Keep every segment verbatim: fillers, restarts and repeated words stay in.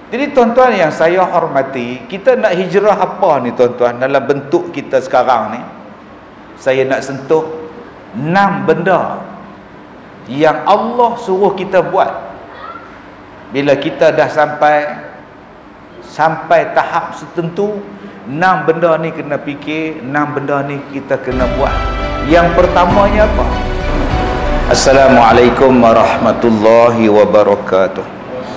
Jadi tuan-tuan yang saya hormati, kita nak hijrah apa ni tuan-tuan dalam bentuk kita sekarang ni? Saya nak sentuh enam benda yang Allah suruh kita buat. Bila kita dah sampai sampai tahap setertentu, enam benda ni kena fikir, enam benda ni kita kena buat. Yang pertamanya apa? Assalamualaikum warahmatullahi wabarakatuh.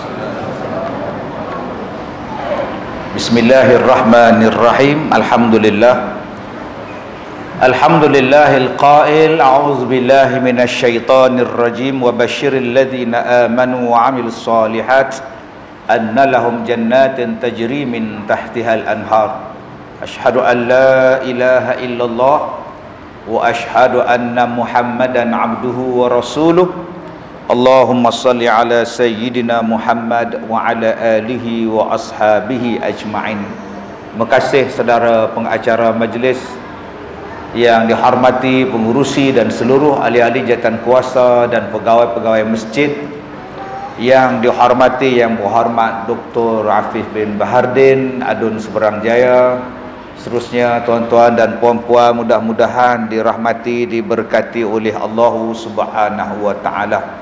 Bismillahirrahmanirrahim. Alhamdulillah. Alhamdulillahil qail a'udzu billahi minasyaitonir rajim wa basyiril ladzina amanu wa 'amilus shalihat anna lahum jannatin tajri min tahtihal anhar. Asyhadu an la ilaha illallah wa asyhadu anna Muhammadan 'abduhu wa rasuluh. Allahumma salli ala sayyidina Muhammad wa ala alihi wa ashabihi ajma'in. Terima kasih saudara pengacara majlis yang dihormati, pengurusi dan seluruh ahli-ahli jawatan kuasa dan pegawai-pegawai masjid yang dihormati, yang berhormat Doktor Afif bin Bahardin, Adun Seberang Jaya, seterusnya tuan-tuan dan puan-puan, mudah-mudahan dirahmati, diberkati oleh Allah Subhanahu wa taala.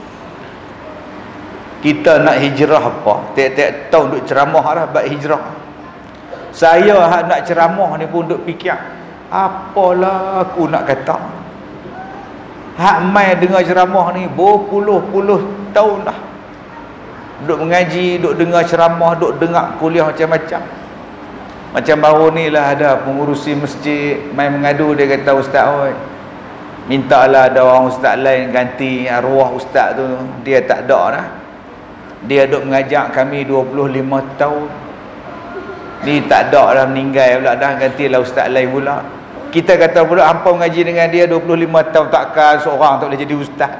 Kita nak hijrah apa? Tiap-tiap tahun duk ceramah lah bab hijrah. Saya hak nak ceramah ni pun duk fikir, apalah aku nak kata. Hak mai dengar ceramah ni berpuluh-puluh tahun dah. Duk mengaji, duk dengar ceramah, duk dengar kuliah macam-macam. Macam baru ni lah ada pengurusi masjid mai mengadu, dia kata, ustaz oi, mintalah ada orang ustaz lain ganti arwah ustaz tu. Dia tak ada dah. Dia duk mengajak kami dua puluh lima tahun. Ni tak ada dah, meninggal pula dah, gantilah ustaz lain pula. Kita kata pula hampa mengaji dengan dia dua puluh lima tahun, takkan seorang tak boleh jadi ustaz.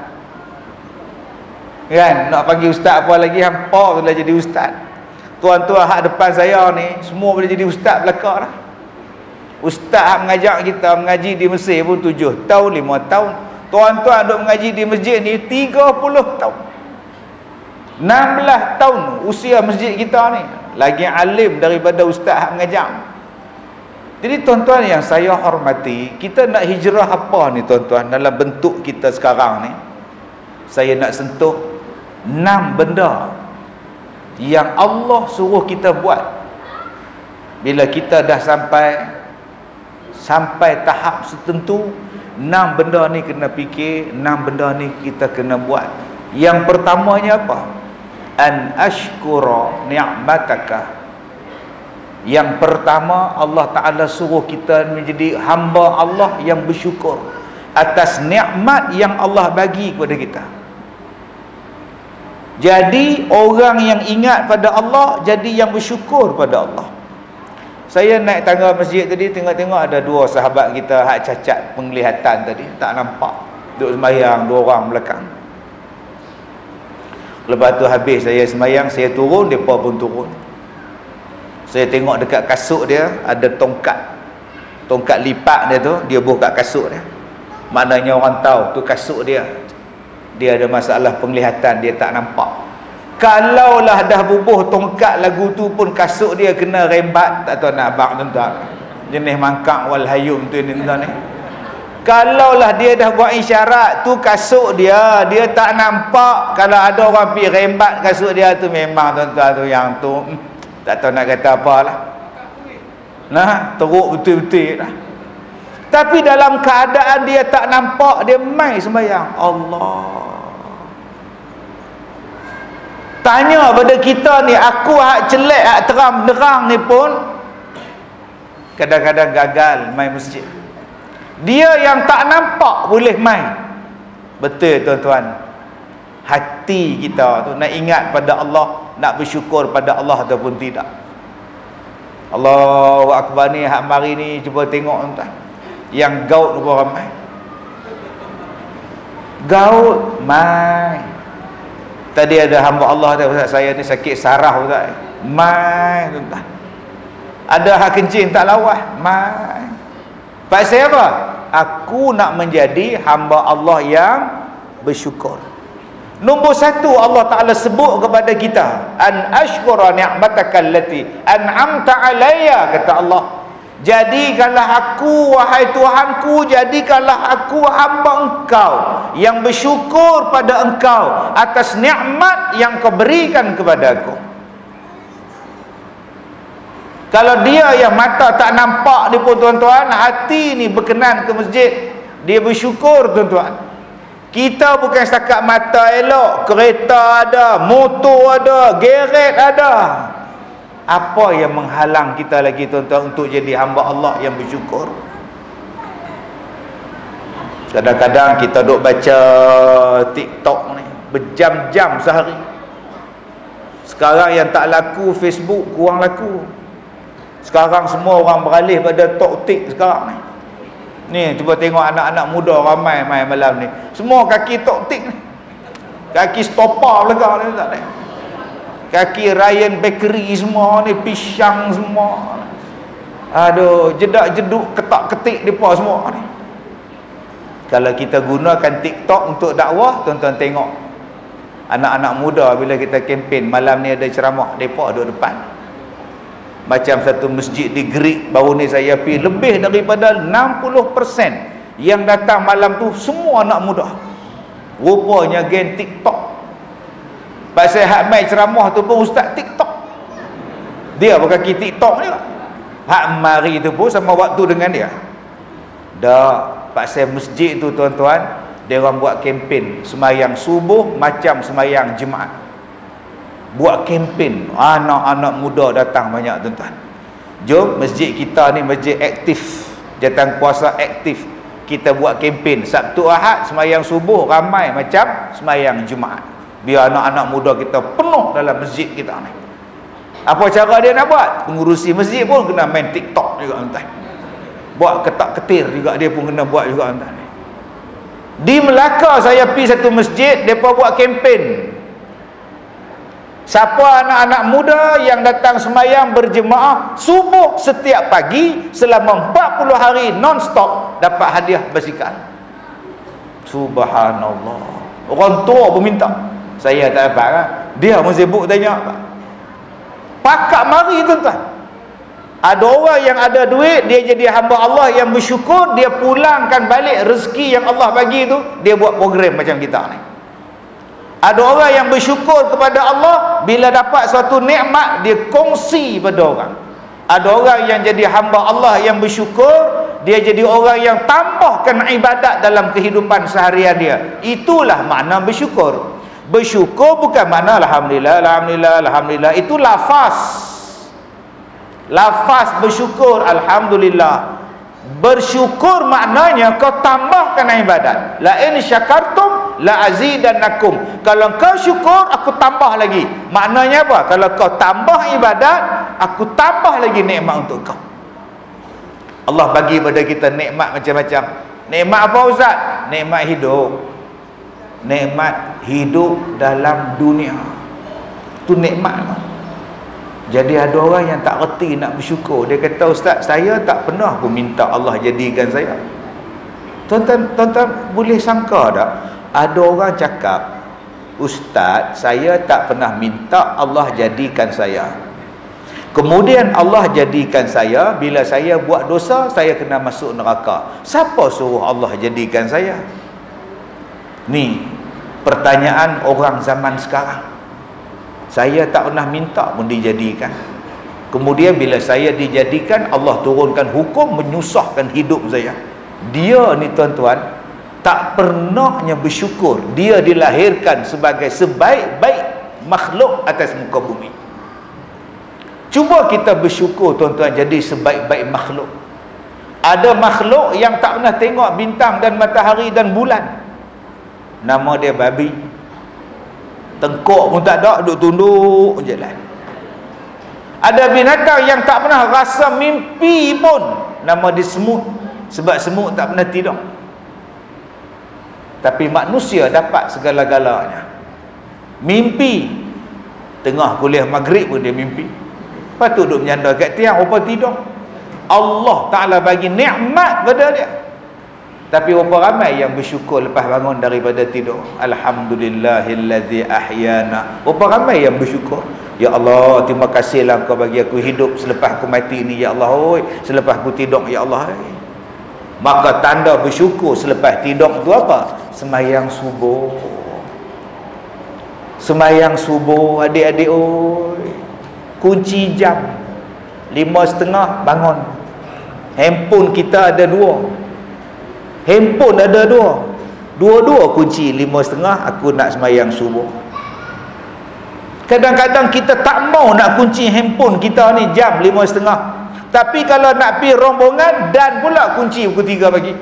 Kan? Nak panggil ustaz apa lagi, hampa boleh jadi ustaz. Tuan-tuan hak depan saya ni semua boleh jadi ustaz belakang dah. Ustaz hak mengajak kita mengaji di Mesir pun tujuh tahun, lima tahun. Tuan-tuan duk mengaji di masjid ni tiga puluh tahun. enam belas tahun usia masjid kita ni, lagi alim daripada ustaz yang mengajar. Jadi tuan-tuan yang saya hormati, kita nak hijrah apa ni tuan-tuan dalam bentuk kita sekarang ni? Saya nak sentuh enam benda yang Allah suruh kita buat. Bila kita dah sampai sampai tahap setertentu, enam benda ni kena fikir, enam benda ni kita kena buat. Yang pertamanya apa? An ashkura ni'mataka. Yang pertama, Allah Ta'ala suruh kita menjadi hamba Allah yang bersyukur atas nikmat yang Allah bagi kepada kita. Jadi orang yang ingat pada Allah, jadi yang bersyukur pada Allah. Saya naik tangga masjid tadi, tengok-tengok ada dua sahabat kita hak cacat penglihatan tadi, tak nampak, duduk sembahyang dua orang belakang. Lepas tu habis saya sembahyang, saya turun, mereka pun turun. Saya tengok dekat kasut dia ada tongkat, tongkat lipat dia tu, dia buka kat kasut dia. Maknanya orang tahu tu kasut dia, dia ada masalah penglihatan, dia tak nampak. Kalaulah dah bubuh tongkat lagu tu pun kasut dia kena rembat, tak tahu nak abang tuan-tuan, jenis mangkak wal hayum tu ni tuan-tuan ni. Kalaulah dia dah buat isyarat tu kasut dia, dia tak nampak. Kalau ada orang pergi rembat kasut dia tu, memang tuan-tuan tu yang tu tak tahu nak kata apalah. Nah, teruk betul-betul lah. Tapi dalam keadaan dia tak nampak, dia mai sembahyang. Allah. Tanya pada kita ni, aku hak celek, hak terang benderang ni pun kadang-kadang gagal mai masjid. Dia yang tak nampak boleh main. Betul tuan-tuan. Hati kita tu nak ingat pada Allah, nak bersyukur pada Allah ataupun tidak. Allahu Akbar ni hak mari ni cuba tengok tuan-tuan. Yang gaut berapa ramai? Gaut mai. Tadi ada hamba Allah kata, ustaz saya ni sakit saraf ustaz. Mai tuan-tuan. Ada hak kencing tak lawas, mai. Pasal apa? Aku nak menjadi hamba Allah yang bersyukur. Nombor satu, Allah Ta'ala sebut kepada kita, an ashkura ni'mataka allati an'amta alayya, kata Allah, jadikanlah aku, wahai Tuhanku, jadikanlah aku hamba engkau yang bersyukur pada engkau atas nikmat yang kau berikan kepada aku. Kalau dia yang mata tak nampak ni pun tuan-tuan, hati ni berkenan ke masjid, dia bersyukur tuan-tuan. Kita bukan setakat mata elok, kereta ada, motor ada, geret ada. Apa yang menghalang kita lagi tuan-tuan untuk jadi hamba Allah yang bersyukur? Kadang-kadang kita duk baca TikTok ni berjam-jam sehari. Sekarang yang tak laku Facebook kurang laku. Sekarang semua orang beralih pada TikTok sekarang ni. Ni cuba tengok anak-anak muda ramai main malam ni. Semua kaki TikTok ni. Kaki stopper belakang ni tak ada. Kaki Ryan Bakery semua ni, pisang semua. Aduh, jedak-jeduk, ketak-ketik depa semua ni. Kalau kita gunakan TikTok untuk dakwah, tuan-tuan tengok. Anak-anak muda bila kita kempen malam ni ada ceramah, depa duduk depan. Macam satu masjid di Greek baru ni saya pergi, lebih daripada enam puluh peratus yang datang malam tu semua anak muda. Rupanya geng TikTok. Pasal hak mai ceramah tu pun ustaz TikTok. Dia bukan kaki TikTok ni. Hak mari tu pun sama waktu dengan dia. Dah pasal masjid tu tuan-tuan, dia orang buat kempen semayang subuh macam semayang Jumaat. Buat kempen, anak-anak muda datang banyak tuan-tuan. Jom, masjid kita ni masjid aktif, jatan kuasa aktif. Kita buat kempen Sabtu Ahad semayang subuh ramai macam semayang Jumaat, biar anak-anak muda kita penuh dalam masjid kita ni. Apa cara dia nak buat? Pengurusi masjid pun kena main TikTok juga tuan-tuan. Buat ketak-ketir juga dia pun kena buat juga tuan-tuan. Di Melaka saya pergi satu masjid, mereka buat kempen. Siapa anak-anak muda yang datang semayang berjemaah subuh setiap pagi selama empat puluh hari non-stop dapat hadiah basikal. Subhanallah. Orang tua pun minta. Saya tak dapat kan? Dia pun sibuk tanya. Pakat mari tuan-tuan. Ada orang yang ada duit, dia jadi hamba Allah yang bersyukur, dia pulangkan balik rezeki yang Allah bagi tu, dia buat program macam kita ni. Ada orang yang bersyukur kepada Allah, bila dapat suatu nikmat dia kongsi pada orang. Ada orang yang jadi hamba Allah yang bersyukur, dia jadi orang yang tambahkan ibadat dalam kehidupan seharian dia. Itulah makna bersyukur. Bersyukur bukan makna alhamdulillah, alhamdulillah, alhamdulillah. Itu lafaz. Lafaz bersyukur alhamdulillah. Bersyukur maknanya kau tambahkan ibadat. La in syakartum la azidannakum. Kalau kau syukur, aku tambah lagi. Maknanya apa? Kalau kau tambah ibadat, aku tambah lagi nikmat untuk kau. Allah bagi pada kita nikmat macam-macam. Nikmat apa Ustaz? Nikmat hidup. Nikmat hidup dalam dunia. Itu nikmat. Jadi ada orang yang tak reti nak bersyukur. Dia kata, Ustaz, saya tak pernah pun minta Allah jadikan saya. Tuan-tuan, tuan-tuan boleh sangka tak? Ada orang cakap, Ustaz, saya tak pernah minta Allah jadikan saya. Kemudian Allah jadikan saya, bila saya buat dosa, saya kena masuk neraka. Siapa suruh Allah jadikan saya? Ni pertanyaan orang zaman sekarang. Saya tak pernah minta pun dijadikan. Kemudian bila saya dijadikan, Allah turunkan hukum menyusahkan hidup saya. Dia ni tuan-tuan tak pernahnya bersyukur. Dia dilahirkan sebagai sebaik-baik makhluk atas muka bumi. Cuba kita bersyukur tuan-tuan jadi sebaik-baik makhluk. Ada makhluk yang tak pernah tengok bintang dan matahari dan bulan. Nama dia babi. Tengkok pun tak ada, duduk tunduk jalan. Ada binatang yang tak pernah rasa mimpi pun. Nama dia semut. Sebab semut tak pernah tidur. Tapi manusia dapat segala-galanya. Mimpi. Tengah kuliah maghrib pun dia mimpi. Lepas tu duduk menyandar kat tiang, rupa tidur. Allah Ta'ala bagi nikmat pada dia. Tapi berapa ramai yang bersyukur lepas bangun daripada tidur? Alhamdulillahillazi ahyana. Berapa ramai yang bersyukur? Ya Allah, terima kasihlah Kau bagi aku hidup selepas aku mati ni, ya Allah. Oi, selepas aku tidur, ya Allah. Oi. Maka tanda bersyukur selepas tidur tu apa? Semayang subuh. Semayang subuh, adik-adik, oi. Kunci jam lima setengah bangun. Handphone kita ada dua. Handphone ada dua. Dua-dua kunci lima setengah, aku nak semayang subuh. Kadang-kadang kita tak mau nak kunci handphone kita ni jam lima setengah. Tapi kalau nak pergi rombongan, dan pula kunci pukul tiga pagi.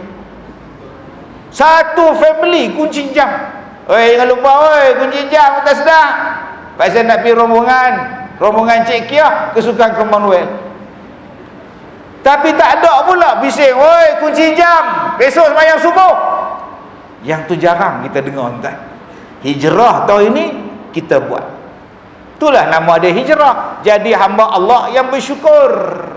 Satu family kunci jam. Oi, jangan lupa oi, kunci jam tak sedar. Pasal nak pergi rombongan, rombongan Cik Kiah kesukaan Commonwealth. Tapi tak ada pula bising, oi kunci jam, besok sembahyang subuh. Yang tu jarang kita dengar, tuan. Hijrah tahun ini kita buat. Itulah nama dia hijrah. Jadi hamba Allah yang bersyukur.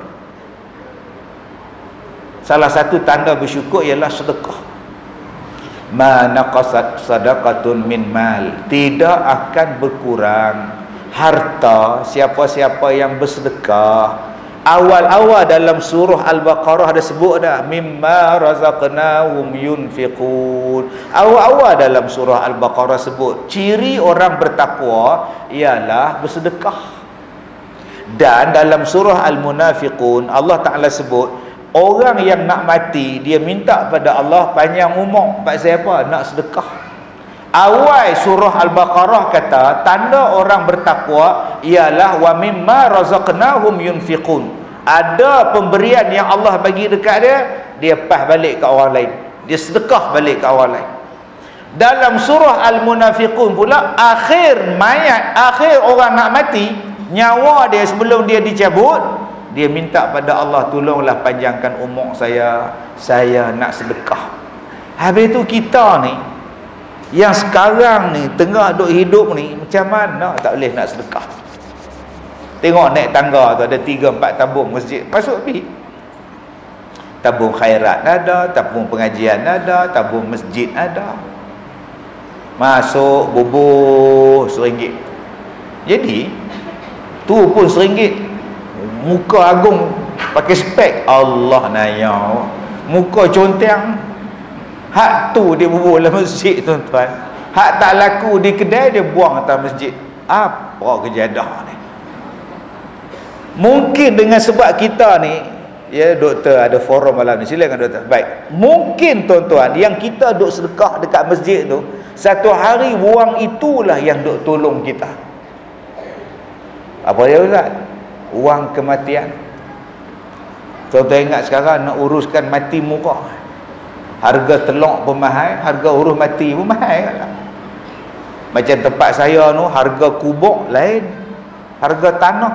Salah satu tanda bersyukur ialah sedekah. Ma naqasat sadaqatun min mal. Tidak akan berkurang harta siapa-siapa yang bersedekah. Awal-awal dalam surah Al-Baqarah ada sebut dah, mimma razaqnahum yunfiqun. Awal-awal dalam surah Al-Baqarah sebut ciri orang bertakwa ialah bersedekah. Dan dalam surah Al-Munafiqun Allah Ta'ala sebut orang yang nak mati dia minta pada Allah panjang umur. Pasal apa? Nak sedekah. Awal surah Al-Baqarah kata tanda orang bertakwa ialah wa mimma razaqnahum yunfiqun. Ada pemberian yang Allah bagi dekat dia, dia pas balik ke orang lain, dia sedekah balik ke orang lain. Dalam surah Al-Munafiqun pula, akhir mayat, akhir orang nak mati, nyawa dia sebelum dia dicabut, dia minta pada Allah, tolonglah panjangkan umur saya, saya nak sedekah. Habis tu kita ni yang sekarang ni tengah duk hidup ni, macam mana tak boleh nak sedekah? Tengok naik tangga tu ada tiga empat tabung masjid, masuk pergi. Tabung khairat ada, tabung pengajian ada, tabung masjid ada. Masuk bubuh seringgit. Jadi tu pun seringgit. Muka agung pakai spek, Allah naya. Muka conteng. Hak tu dia bubuh dalam masjid, tuan-tuan. Hak tak laku di kedai dia buang atas masjid. Apa kejadah ni? Mungkin dengan sebab kita ni, ya doktor ada forum malam ni, silakan doktor. Baik. Mungkin tuan-tuan yang kita duk sedekah dekat masjid tu, satu hari wang itulah yang duk tolong kita. Apa dia Ustaz? Wang kematian. Tuan-tuan ingat sekarang nak uruskan mati muka. Harga telur pun mahal, harga urus mati pun mahal kan? Macam tempat saya tu, harga kubur lain, harga tanah.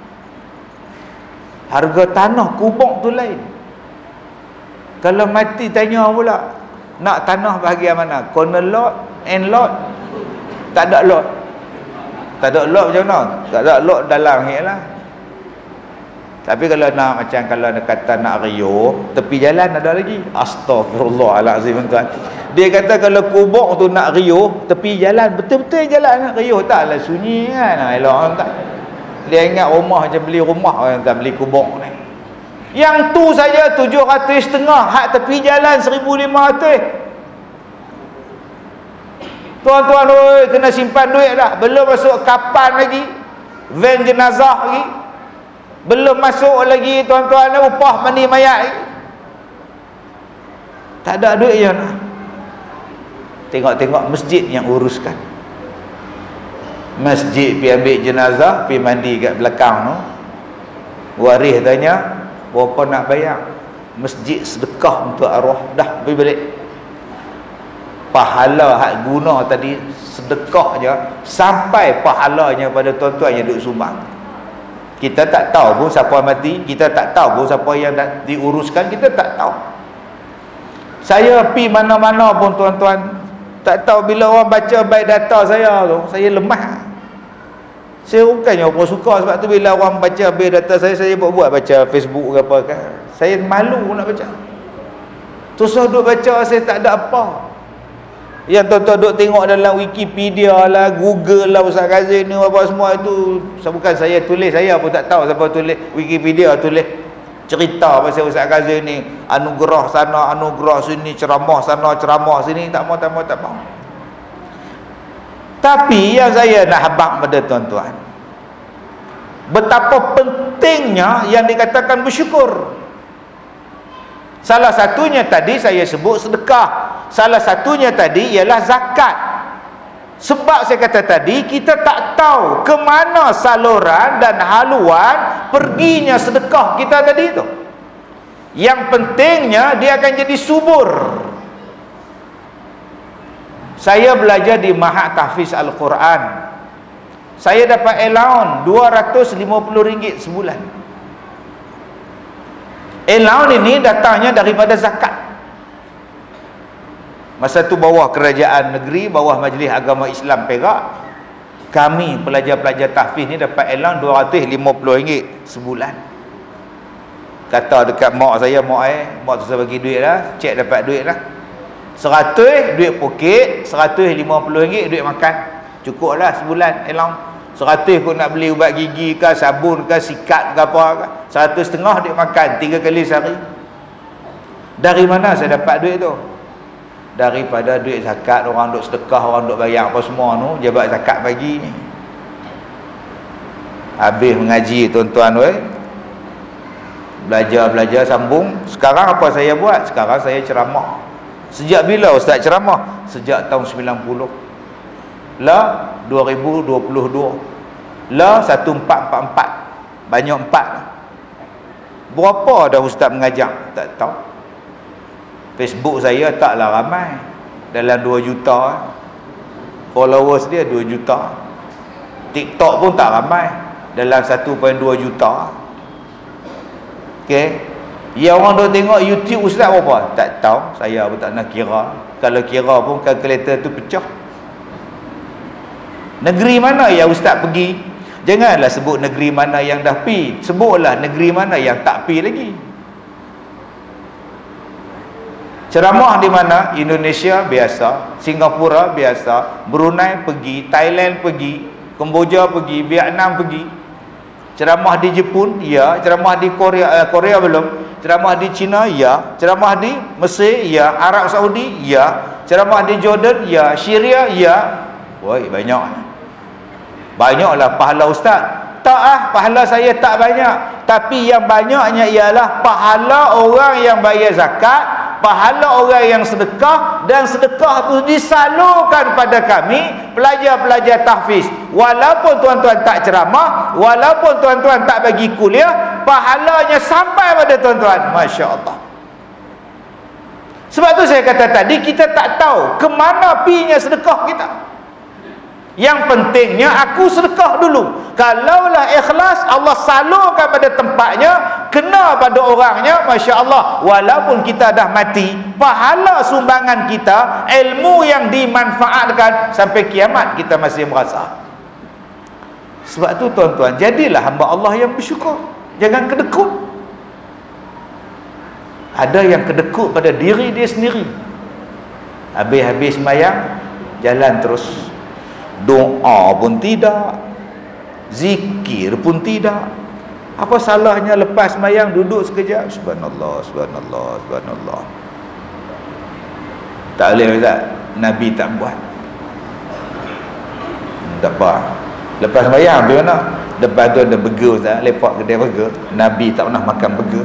Harga tanah kubur tu lain. Kalau mati tanya pula, nak tanah bahagian mana? Corner lot, end lot? Tak ada lot. Tak ada lot macam mana? Tak ada lot dalam ni lah. Tapi kalau nak macam kalau nak kata nak riuh, tepi jalan ada lagi. Astagfirullahalazim, tuan. Dia kata kalau kubur tu nak riuh, tepi jalan, betul-betul jalan nak riuh, taklah sunyi kan. Elok tak. Dia ingat rumah macam beli rumah orang tak beli kubur ni. Yang tu saja tujuh ratus setengah, hak tepi jalan seribu lima ratus. Tuan-tuan oi, kena simpan duit dah. Belum masuk kapan lagi, van jenazah lagi. Belum masuk lagi tuan-tuan upah mandi mayat. Tak ada duit je nak. Tengok-tengok masjid yang uruskan. Masjid pergi ambil jenazah, pergi mandi kat belakang tu. Waris tanya, berapa nak bayar? Masjid sedekah untuk arwah. Dah, pergi balik. Pahala hak guna tadi sedekah je, sampai pahalanya pada tuan-tuan yang duduk sumbang. Kita tak tahu pun siapa mati, kita tak tahu pun siapa yang nak diuruskan, kita tak tahu. Saya pi mana-mana pun tuan-tuan, tak tahu bila orang baca biodata saya tu, saya lemah. Saya bukannya apa suka, sebab tu bila orang baca biodata saya, saya buat-buat baca Facebook ke apa kan. Saya malu nak baca. Susah duk baca, saya tak ada apa. Yang tuan-tuan duk tengok dalam Wikipedia lah, Google lah, Ustaz Kazim ni apa semua itu, bukan saya tulis, saya pun tak tahu siapa tulis. Wikipedia tulis cerita pasal Ustaz Kazim ni, anugerah sana, anugerah sini, ceramah sana, ceramah sini, tak mau, tak mau, tak mau. Tapi yang saya nak habaq pada tuan-tuan, betapa pentingnya yang dikatakan bersyukur. Salah satunya tadi saya sebut sedekah. Salah satunya tadi ialah zakat. Sebab saya kata tadi, kita tak tahu ke mana saluran dan haluan perginya sedekah kita tadi tu. Yang pentingnya dia akan jadi subur. Saya belajar di Mahad Tahfiz Al-Quran. Saya dapat allowance dua ratus lima puluh ringgit sebulan. Allowance ini datangnya daripada zakat. Masa tu bawah kerajaan negeri, bawah Majlis Agama Islam Perak, kami pelajar-pelajar tahfiz ni dapat allowance dua ratus lima puluh ringgit sebulan. Kata dekat mak saya, mak eh, mak tu saya bagi duit lah, cek dapat duit lah. Seratus duit poket, seratus lima puluh ringgit duit makan. Cukup lah sebulan allowance. Seratus kau nak beli ubat gigi ke, sabun ke, sikat ke apa ke, seratus setengah duit makan tiga kali sehari. Dari mana saya dapat duit tu? Daripada duit zakat, orang duk sedekah, orang duk bayar apa semua tu, jabat zakat bagi ni. Habis mengaji tuan-tuan weh, belajar-belajar sambung. Sekarang apa saya buat? Sekarang saya ceramah. Sejak bila ustaz ceramah? Sejak tahun sembilan puluh. La dua ribu dua puluh dua. La seribu empat ratus empat puluh empat. Banyak empat. Berapa dah ustaz mengajar? Tak tahu. Facebook saya taklah ramai. Dalam dua juta. Followers dia dua juta. TikTok pun tak ramai. Dalam satu perpuluhan dua juta. Okey. Ya, orang duk tengok YouTube ustaz berapa? Tak tahu. Saya pun tak nak kira. Kalau kira pun kalkulator tu pecah. Negeri mana yang ustaz pergi? Janganlah sebut negeri mana yang dah pi, sebutlah negeri mana yang tak pi lagi. Ceramah di mana? Indonesia biasa, Singapura biasa, Brunei pergi, Thailand pergi, Kemboja pergi, Vietnam pergi. Ceramah di Jepun, ya. Ceramah di Korea, eh, Korea belum. Ceramah di China, ya. Ceramah di Mesir, ya. Arab Saudi, ya. Ceramah di Jordan, ya. Syria, ya. Woi, banyak. Banyaklah pahala ustaz. Tak ah, pahala saya tak banyak. Tapi yang banyaknya ialah pahala orang yang bayar zakat, pahala orang yang sedekah, dan sedekah itu disalurkan pada kami pelajar-pelajar tahfiz. Walaupun tuan-tuan tak ceramah, walaupun tuan-tuan tak bagi kuliah, pahalanya sampai pada tuan-tuan. Masya Allah. Sebab tu saya kata tadi, kita tak tahu ke mana pinya sedekah kita. Yang pentingnya aku sedekah dulu. Kalaulah ikhlas, Allah salurkan pada tempatnya, kena pada orangnya, Masya Allah. Walaupun kita dah mati, pahala sumbangan kita, ilmu yang dimanfaatkan sampai kiamat, kita masih merasa. Sebab tu tuan-tuan, jadilah hamba Allah yang bersyukur. Jangan kedekut. Ada yang kedekut pada diri dia sendiri. Habis-habis sembahyang, jalan terus. Doa pun tidak, zikir pun tidak. Apa salahnya lepas sembahyang duduk sekejap, subhanallah, subhanallah, subhanallah. Tak boleh ustaz, Nabi tak buat. Tak apa. Lepas sembahyang pergi mana? Depan tu ada burger ustaz, lepak kedai burger. Nabi tak pernah makan burger.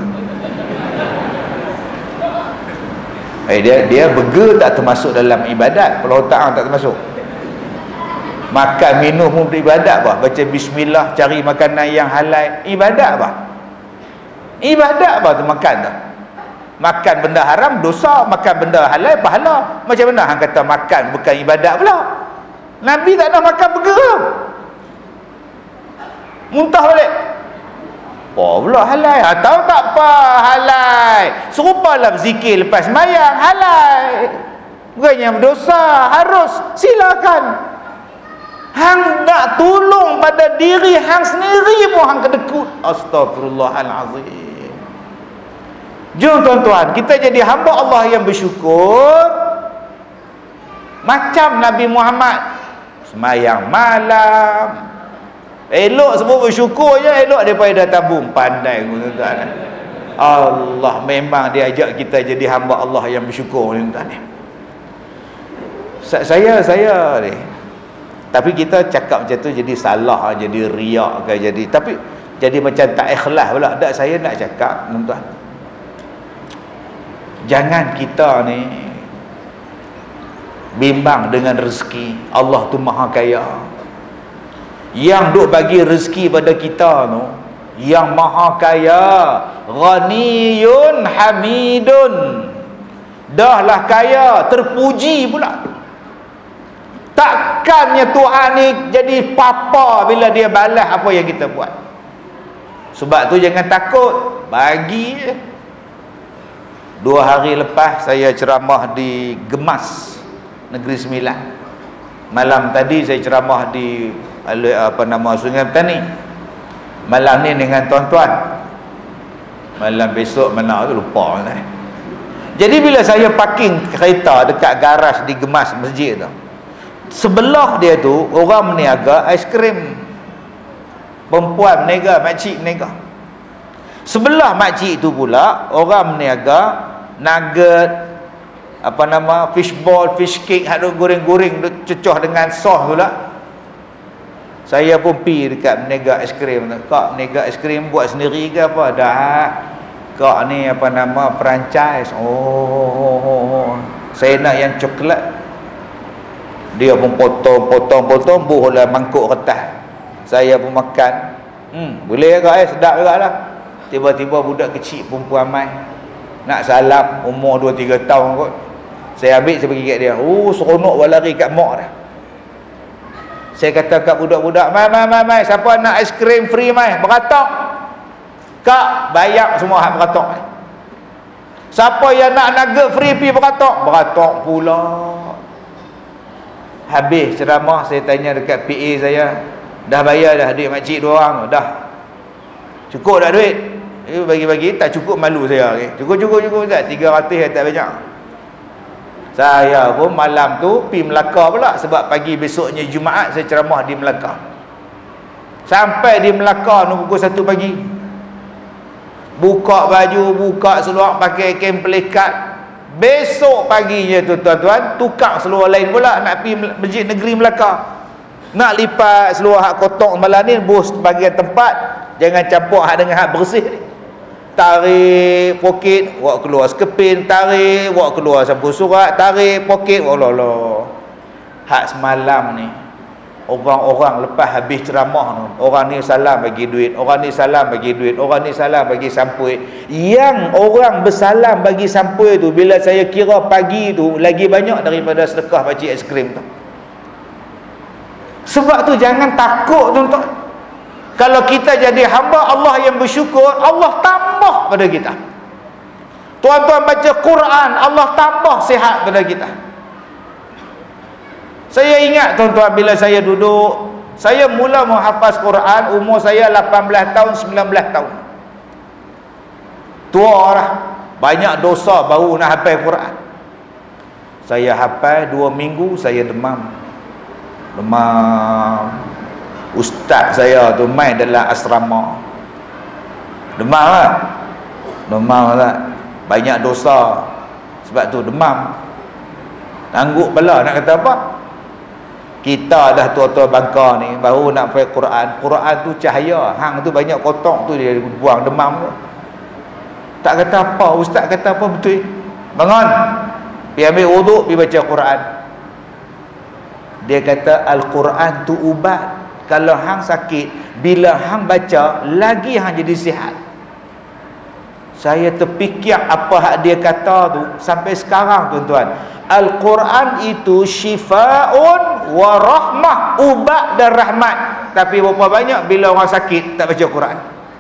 Eh dia dia burger tak termasuk dalam ibadat, kalau tak tak termasuk. Makan minum pun beribadat apa? Baca bismillah, cari makanan yang halal, ibadat apa? Ibadat apa tu makan tu? Makan benda haram dosa, makan benda halal pahala. Macam mana hang kata makan bukan ibadat pula? Nabi tak nak makan burger. Muntah balik. Oh pula halal. Ha, tahu tak apa halal? Serupalah berzikir lepas sembahyang, halal. Bukannya berdosa, harus silakan. Hang nak tolong pada diri hang sendiri pun hang kedekut. Astagfirullahalazim. Jom tuan-tuan, kita jadi hamba Allah yang bersyukur macam Nabi Muhammad. Semayang malam, elok sebut bersyukur je, elok daripada tabung. Pandai tuan-tuan. Allah memang dia ajak kita jadi hamba Allah yang bersyukur tuan-tuan. Saya saya ni, tapi kita cakap macam tu jadi salah, jadi riak ke, jadi tapi jadi macam tak ikhlas pula. Tak, saya nak cakap tuan-tuan, jangan kita ni bimbang dengan rezeki. Allah tu maha kaya. Yang duk bagi rezeki pada kita tu yang maha kaya, ghaniyun hamidun, dahlah kaya, terpuji pula. Takkannya Tuhan ni jadi papa bila dia balas apa yang kita buat. Sebab tu jangan takut, bagi je. Dua hari lepas saya ceramah di Gemas, Negeri Sembilan. Malam tadi saya ceramah di apa nama Sungai Petani. Malam ni dengan tuan-tuan. Malam besok mana tu lupa lah. Jadi bila saya parking kereta dekat garaj di Gemas masjid tu, sebelah dia tu orang meniaga aiskrim. Perempuan meniaga, makcik meniaga. Sebelah makcik tu pula orang meniaga nugget, apa nama, fishball, fish cake, hak goreng-goreng cecoh dengan sos tu lah. Saya pun pergi dekat meniaga aiskrim. Kak, meniaga aiskrim buat sendiri ke apa? Dah. Kak ni apa nama, franchise. Oh, oh, oh, oh. Saya nak yang coklat. Dia pun potong, potong, potong, buhlah mangkuk kertas. Saya pun makan. Hmm, boleh ke eh? Sedap juga lah. Tiba-tiba budak kecil perempuan mai nak salam, umur dua tiga tahun kot. Saya ambil, saya pergi kat dia. Oh, seronok buat lari kat mak dah. Saya kata kat budak-budak, mai, mai, mai, mai, siapa nak aiskrim free mai? Beratok. Kak, bayar semua hak beratok. Siapa yang nak nugget free pergi beratok? Beratok pula. Habis ceramah, saya tanya dekat P A saya, dah bayar dah adik makcik dua orang? Dah. Cukup tak duit? Eh, bagi-bagi, tak cukup malu saya. Okay? Cukup, cukup, cukup tak? tiga ratus tak banyak. Saya pun malam tu pergi Melaka pula, sebab pagi besoknya Jumaat saya ceramah di Melaka. Sampai di Melaka tu pukul satu pagi. Buka baju, buka seluar, pakai kain pelikat. Besok paginya tu tuan-tuan, tukar seluar lain pula, nak pergi Masjid Negeri Melaka. Nak lipat seluar hak kotor malam ni, bos bagian tempat, jangan campur hak dengan hak bersih ni. Tarik poket, bawa keluar sekepin, tarik, bawa keluar sampul surat, tarik poket, Allah Allah. Hak semalam ni, orang-orang lepas habis ceramah tu, orang ni salam bagi duit, orang ni salam bagi duit, orang ni salam bagi sampul. Yang orang bersalam bagi sampul tu, bila saya kira pagi tu, lagi banyak daripada sedekah pakcik aiskrim tu. Sebab tu jangan takut tuan-tuan. Kalau kita jadi hamba Allah yang bersyukur, Allah tambah pada kita. Tuan-tuan baca Quran, Allah tambah sihat pada kita. Saya ingat tuan-tuan, bila saya duduk, saya mula menghafaz Quran umur saya lapan belas tahun, sembilan belas tahun. Tua lah, banyak dosa baru nak hafal Quran. Saya hafal dua minggu, saya demam. Demam. Ustaz saya tu main dalam asrama. Demam lah. Demam lah. Banyak dosa. Sebab tu demam. Tangguk bala nak kata apa? Kita dah tua-tua bangka ni, baru nak pakai Quran. Quran tu cahaya. Hang tu banyak kotak tu dia buang demam tu. Tak kata apa. Ustaz kata apa betul. Bangun. Pergi ambil wuduk, pergi baca Quran. Dia kata Al-Quran tu ubat. Kalau hang sakit, bila hang baca, lagi hang jadi sihat. Saya terfikir apa hak dia kata tu sampai sekarang tuan-tuan. Al-Quran itu syifaun wa rahmah, ubat dan rahmat. Tapi berapa banyak bila orang sakit tak baca Quran.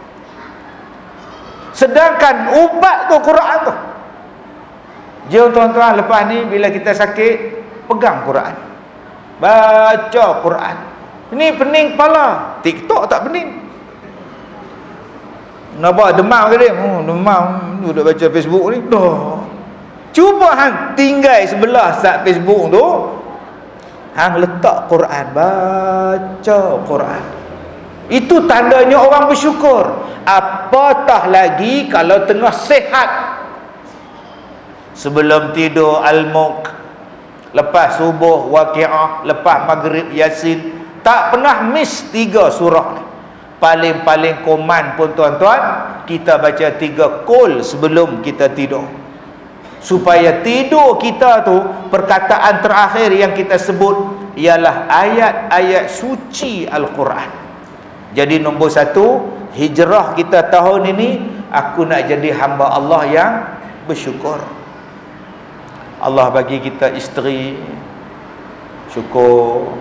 Sedangkan ubat tu Quran tu. Jom tuan-tuan, lepas ni bila kita sakit, pegang Quran, baca Quran. Ini pening kepala, TikTok tak pening. Nampak demam ke dia? Oh, demam. Duduk baca Facebook ni. Dah. Cuba hang tinggal sebelah sat Facebook tu. Hang letak Quran, baca Quran. Itu tandanya orang bersyukur. Apatah lagi kalau tengah sehat. Sebelum tidur Al-Mulk, lepas subuh Waqiah, lepas maghrib Yasin. Tak pernah miss tiga surah ni. Paling-paling koman pun tuan-tuan, kita baca tiga kul sebelum kita tidur, supaya tidur kita tu, perkataan terakhir yang kita sebut ialah ayat-ayat suci Al-Quran. Jadi nombor satu, hijrah kita tahun ini, aku nak jadi hamba Allah yang bersyukur. Allah bagi kita isteri, syukur.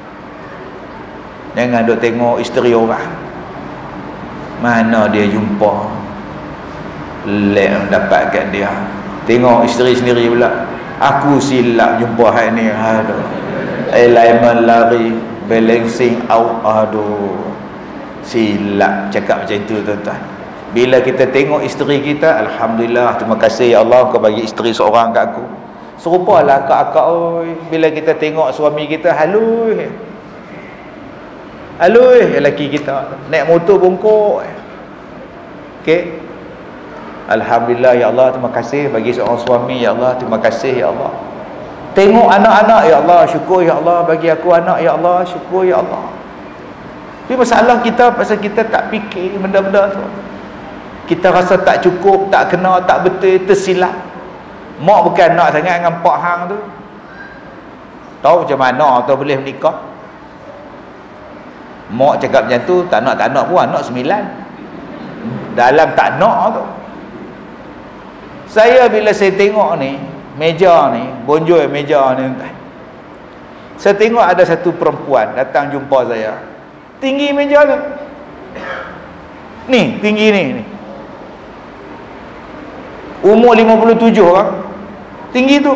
Jangan duk tengok isteri orang, mana dia jumpa lek dapat kat dia. Tengok isteri sendiri pula, aku silap jumpa hari ni. Aduh, alignment lari, balancing out. Aduh, silap cakap macam tu tuan-tuan. Bila kita tengok isteri kita, alhamdulillah, terima kasih ya Allah, kau bagi isteri seorang kat aku. Serupalah akak-akak oi, bila kita tengok suami kita, halui halui lelaki kita naik motor bongkok. Okey, alhamdulillah ya Allah, terima kasih bagi seorang suami ya Allah, terima kasih ya Allah. Tengok anak-anak, ya Allah, syukur ya Allah bagi aku anak ya Allah, syukur ya Allah. Tapi masalah kita pasal kita tak fikir benda-benda tu. Kita rasa tak cukup, tak kena, tak betul, tersilap. Mak bukan nak sangat dengan pak hang tu. Tahu macam mana tu boleh menikah. Mak cakap macam tu, tak nak tak nak pun anak sembilan. Dalam tak nak tu. Saya bila saya tengok ni, meja ni, bonjol meja ni, saya tengok ada satu perempuan datang jumpa saya. Tinggi meja tu. Ni, tinggi ni, ni. Umur lima puluh tujuh orang. Tinggi tu.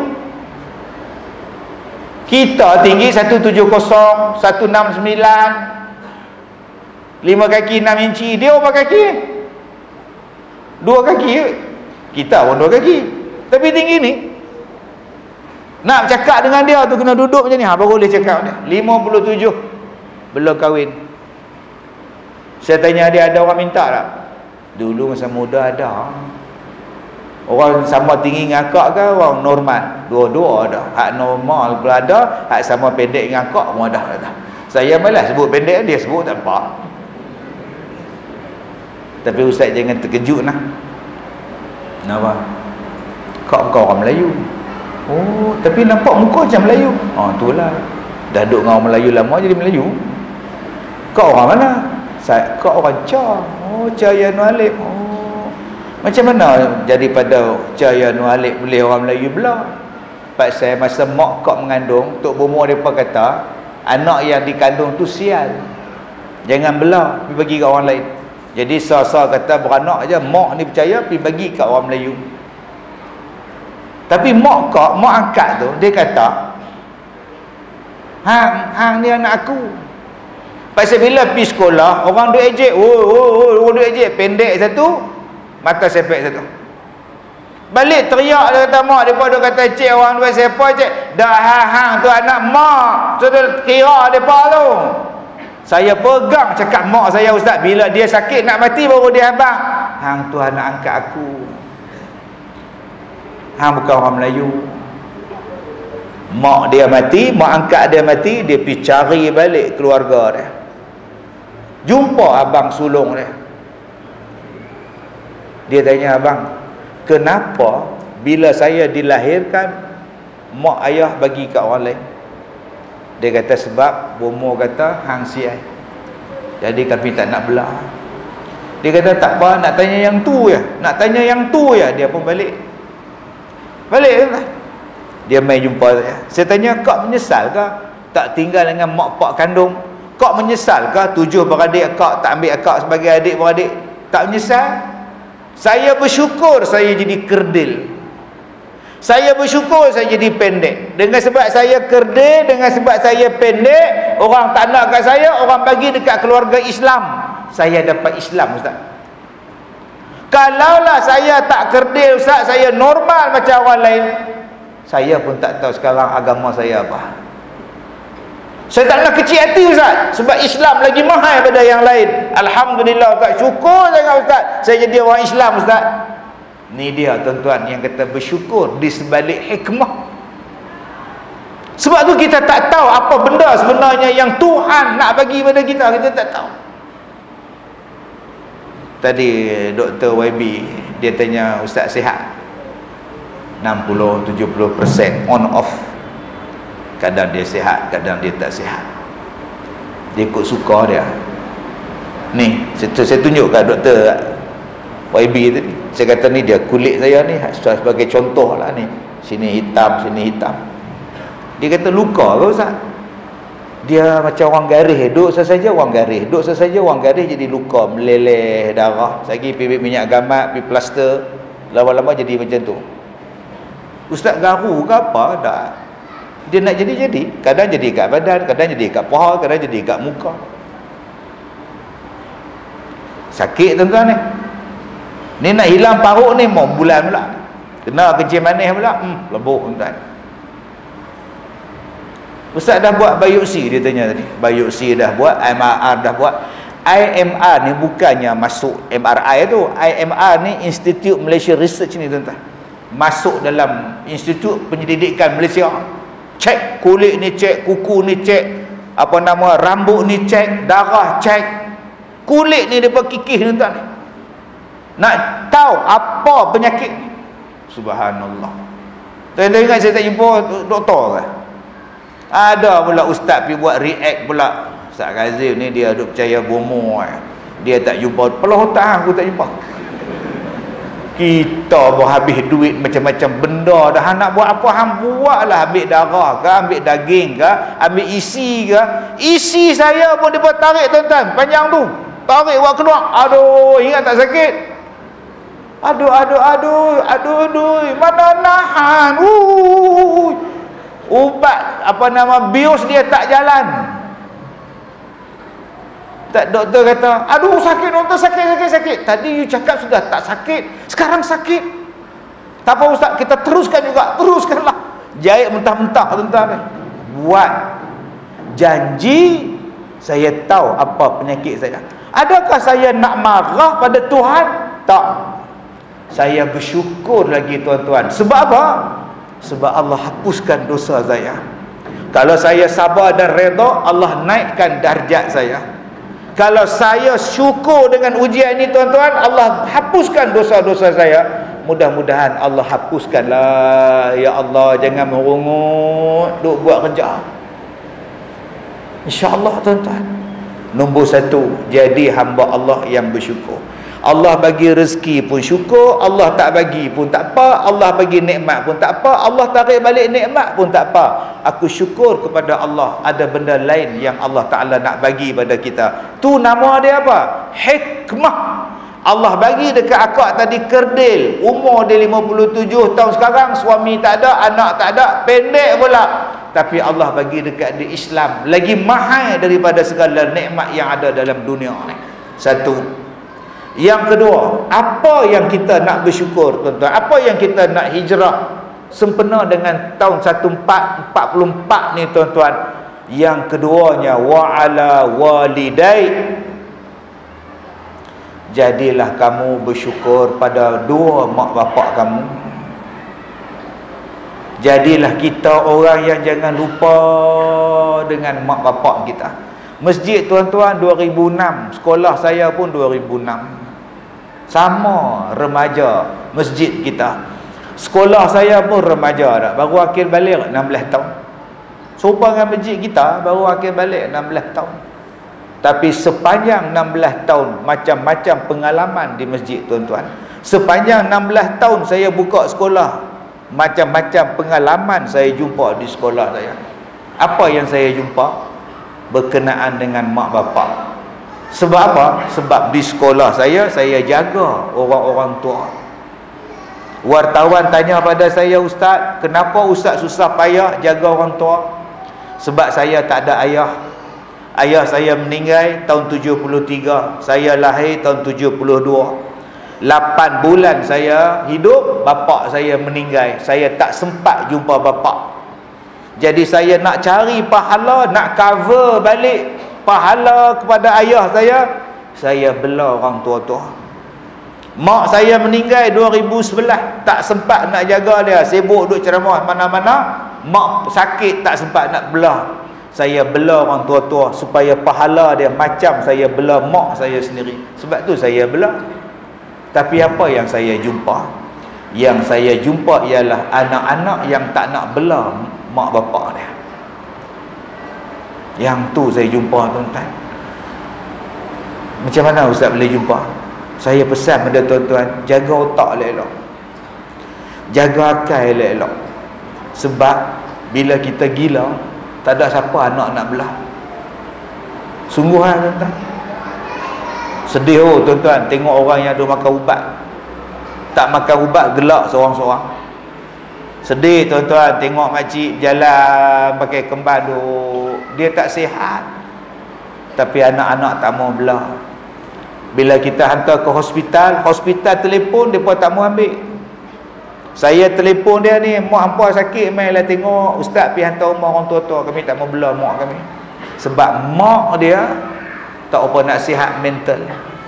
Kita tinggi seratus tujuh puluh, seratus enam puluh sembilan, lima kaki enam inci. Dia berapa kaki? Dua kaki. Kita pun dua kaki. Tapi tinggi ni. Nak cakap dengan dia tu kena duduk macam ni. Ha, baru boleh cakap dia. lima puluh tujuh. Belum kahwin. Saya tanya dia, ada orang minta tak? Dulu masa muda ada. Orang sama tinggi dengan akak ke orang normal? Dua-dua ada. Hak normal pun ada, hak sama pendek dengan akak pun ada. Saya malah sebut pendek, dia sebut tak apa. Tapi ustaz jangan terkejut lah. Kenapa? Kak bukan orang Melayu. Oh, tapi nampak muka macam Melayu. Oh, itulah. Dah duduk dengan orang Melayu lama jadi Melayu. Kak orang mana? Saya, kak orang Ca. Oh, Cahaya Nur Alif. Oh, macam mana jadi pada Cahaya Nur Alif boleh orang Melayu belah? Pak saya masa mak kak mengandung, Tok Bomo mereka kata, anak yang dikandung tu sial. Jangan belah, pergi bagi kat orang lain. Jadi sah-sah kata beranak aja, mak ni percaya pergi bagi kat orang Melayu. Tapi mak kak, mak angkat tu, dia kata, hang, hang ni anak aku. Pasal bila pergi sekolah, orang duk ejek, oh, oh, oh, orang duk ejek, pendek satu, mata sepek satu. Balik teriak dia kata mak, depa duk kata cik orang duk sepek cik. Dah hang, hang tu anak mak. So dia kira depa tu. Saya pegang cakap mak saya ustaz, bila dia sakit nak mati baru dia abang. Hang tu anak angkat aku. Hang bukan orang Melayu. Mak dia mati, mak angkat dia mati, dia pergi cari balik keluarga dia. Jumpa abang sulung dia. Dia tanya abang, kenapa bila saya dilahirkan mak ayah bagi kat orang lain? Dia kata sebab bomo kata hang siai. Jadi kami tak nak belah. Dia kata tak apa, nak tanya yang tu ya. Nak tanya yang tu ya. Dia pun balik. Balik kan? Dia main jumpa saya. Saya tanya, kak menyesal ke tak tinggal dengan mak pak kandung? Kak menyesal ke tujuh beradik kak tak ambil akak sebagai adik beradik? Tak menyesal. Saya bersyukur saya jadi kerdil. Saya bersyukur saya jadi pendek. Dengan sebab saya kerdil, dengan sebab saya pendek, orang tak nak kat saya, orang bagi dekat keluarga Islam. Saya dapat Islam ustaz. Kalaulah saya tak kerdil Ustaz, saya normal macam orang lain, saya pun tak tahu sekarang agama saya apa. Saya tak nak kecil hati Ustaz, sebab Islam lagi mahal daripada yang lain. Alhamdulillah Ustaz, syukur sangat Ustaz, saya jadi orang Islam Ustaz. Ni dia tuan-tuan yang kata bersyukur di sebalik hikmah. Sebab tu kita tak tahu apa benda sebenarnya yang Tuhan nak bagi pada kita, kita tak tahu. Tadi Doktor Y B dia tanya Ustaz sihat, enam puluh tujuh puluh persen on off. Kadang dia sihat, kadang dia tak sihat. Dia ikut suka dia. Ni saya, saya tunjukkan Doktor Y B tadi. Saya kata ni dia kulit saya ni sebagai contoh lah ni. Sini hitam, sini hitam. Dia kata luka ke Ustaz? Dia macam orang garih, duduk sesaja orang garih, duduk sesaja orang garih jadi luka, meleleh darah. Lagi pergi minyak gamat, pergi plaster, lama-lama jadi macam tu. Ustaz garu ke apa? Tak. Dia nak jadi-jadi. Kadang jadi kat badan, kadang jadi kat paha, kadang jadi kat muka. Sakit tuan-tuan ni. Ni nak hilang paruk ni mau bulan pula. Kena kencing manis pula, hmm, lebuk tuan-tuan. Ustaz dah buat biopsi, dia tanya tadi. Biopsi dah buat, M R I dah buat. I M R ni bukannya masuk M R I tu. I M R ni Institute Malaysia Research ni tuan-tuan. Masuk dalam Institut Penyelidikan Malaysia. Cek kulit ni, cek kuku ni, cek apa nama rambut ni, cek darah, cek kulit ni, depa kikih tuan-tuan. Nak tahu apa penyakit ni. Subhanallah. Tuan-tuan ingat saya tak jumpa doktor ke? Ada pula ustaz pergi buat react pula. Ustaz Kazim ni dia duk percaya bomo. Dia tak jumpa pelah otak aku tak jumpa. Kita pun habis duit macam-macam benda dah. Nak buat apa hang buatlah, ambil darah ke, ambil daging ke, ambil isi ke. Isi saya pun depa tarik tuan-tuan, panjang tu. Tarik buat keluar. Aduh, ingat tak sakit? Aduh, aduh, aduh, aduh, aduh. Mana nahan? Uh. Ubat apa nama bios dia tak jalan. Tak, doktor kata, aduh sakit doktor, sakit sakit sakit. Tadi you cakap sudah tak sakit, sekarang sakit. Tak apa Ustaz, kita teruskan juga, teruskanlah. Jahit mentah-mentah tuan-tuan. Buat janji saya tahu apa penyakit saya. Adakah saya nak marah pada Tuhan? Tak. Saya bersyukur lagi tuan-tuan. Sebab apa? Sebab Allah hapuskan dosa saya. Kalau saya sabar dan redha, Allah naikkan darjat saya. Kalau saya syukur dengan ujian ini tuan-tuan, Allah hapuskan dosa-dosa saya. Mudah-mudahan Allah hapuskanlah. Ya Allah, jangan merungut duk buat kerja. InsyaAllah tuan-tuan. Nombor satu, jadi hamba Allah yang bersyukur. Allah bagi rezeki pun syukur, Allah tak bagi pun tak apa, Allah bagi nikmat pun tak apa, Allah tarik balik nikmat pun tak apa. Aku syukur kepada Allah, ada benda lain yang Allah Ta'ala nak bagi pada kita. Tu nama dia apa? Hikmah. Allah bagi dekat akak tadi kerdil, umur dia lima puluh tujuh tahun sekarang, suami tak ada, anak tak ada, pendek pula. Tapi Allah bagi dekat dia Islam, lagi mahal daripada segala nikmat yang ada dalam dunia ni. Satu. Yang kedua, apa yang kita nak bersyukur tuan-tuan, apa yang kita nak hijrah sempena dengan tahun seribu empat ratus empat puluh empat ni tuan-tuan. Yang keduanya, wa'ala walidai, jadilah kamu bersyukur pada dua mak bapak kamu. Jadilah kita orang yang jangan lupa dengan mak bapak kita. Masjid tuan-tuan dua ribu enam, sekolah saya pun dua ribu enam. Sama remaja masjid kita. Sekolah saya pun remaja dah, baru akhir balik enam belas tahun. Serupa dengan masjid kita, baru akhir balik enam belas tahun. Tapi sepanjang enam belas tahun macam-macam pengalaman di masjid tuan-tuan. Sepanjang enam belas tahun saya buka sekolah, macam-macam pengalaman saya jumpa di sekolah saya. Apa yang saya jumpa berkenaan dengan mak bapak. Sebab apa? Sebab di sekolah saya, saya jaga orang-orang tua. Wartawan tanya pada saya, Ustaz, kenapa Ustaz susah payah jaga orang tua? Sebab saya tak ada ayah. Ayah saya meninggal tahun tujuh puluh tiga, saya lahir tahun tujuh puluh dua. lapan bulan saya hidup, bapa saya meninggal. Saya tak sempat jumpa bapa. Jadi saya nak cari pahala, nak cover balik pahala kepada ayah saya, saya bela orang tua-tua. Mak saya meninggal dua ribu sebelas, tak sempat nak jaga dia, sibuk duduk ceramah mana-mana. Mak sakit, tak sempat nak bela. Saya bela orang tua-tua supaya pahala dia macam saya bela mak saya sendiri. Sebab tu saya bela. Tapi apa yang saya jumpa? Yang saya jumpa ialah anak-anak yang tak nak bela mak bapak dia. Yang tu saya jumpa, tuan-tuan. Macam mana ustaz boleh jumpa? Saya pesan pada tuan-tuan, jaga otak elok-elok, jaga akal elok-elok. Sebab bila kita gila, tak ada siapa anak nak belah. Sungguh lah tuan-tuan. Sedih oh tuan-tuan tengok orang yang ada makan ubat, tak makan ubat gelak seorang-seorang. Sedih tuan-tuan tengok makcik jalan pakai kemban tu, dia tak sihat, tapi anak-anak tak mau belah. Bila kita hantar ke hospital, hospital telefon, dia pun tak mau ambil. Saya telefon dia ni, mak hampa sakit, mainlah tengok ustaz pergi hantar rumah orang tua-tua, kami tak mau belah mak kami. Sebab mak dia tak apa nak sihat mental.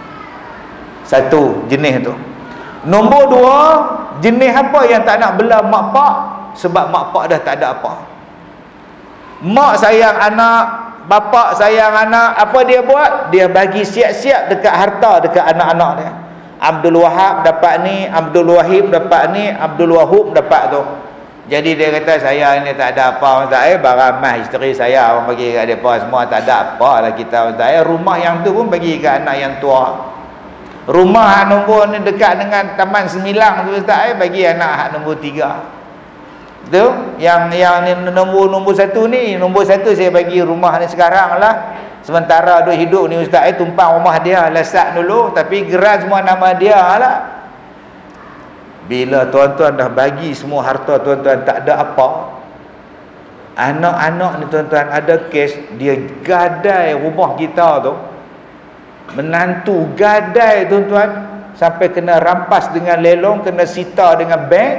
Satu jenis tu. Nombor dua, jenis apa yang tak nak belah mak pak? Sebab mak pak dah tak ada apa. Mak sayang anak, bapa sayang anak, apa dia buat? Dia bagi siap-siap dekat harta dekat anak-anak dia. Abdul Wahab dapat ni, Abdul Wahib dapat ni, Abdul Wahub dapat tu. Jadi dia kata saya ni tak ada apa ustaz, eh barang mah isteri saya orang bagi kat depa semua, tak ada apa lah kita ustaz. Eh rumah yang tu pun bagi kat anak yang tua. Rumah nombor ni dekat dengan Taman Semilang tu ustaz, eh bagi anak hak nombor tiga. Tu yang yang ni nombor nombor satu ni, nombor satu saya bagi rumah ni sekarang lah. Sementara duk hidup ni ustaz, eh tumpang rumah dia lasak dulu, tapi geran semua nama dia lah. Bila tuan-tuan dah bagi semua harta tuan-tuan, tak ada apa. Anak-anak ni tuan-tuan ada kes, dia gadai rumah kita tu. Menantu gadai tuan-tuan, sampai kena rampas dengan lelong, kena sita dengan bank.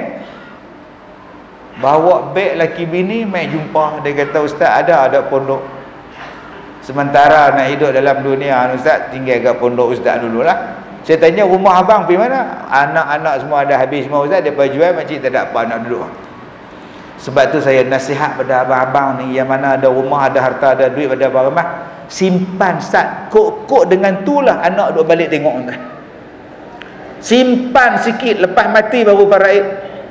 Bawa beg laki bini, mai jumpa. Dia kata ustaz ada ada pondok. Sementara nak hidup dalam dunia ustaz, tinggal kat pondok ustaz dululah. Saya tanya rumah abang pergi mana? Anak-anak semua dah habis semua ustaz, dia pergi jual, makcik tak ada apa nak duduk. Sebab tu saya nasihat pada abang-abang ni, yang mana ada rumah, ada harta, ada duit, ada barang mah, simpan sat, kok-kok dengan tu lah anak duk balik tengok tuan. Simpan sikit, lepas mati baru faraid.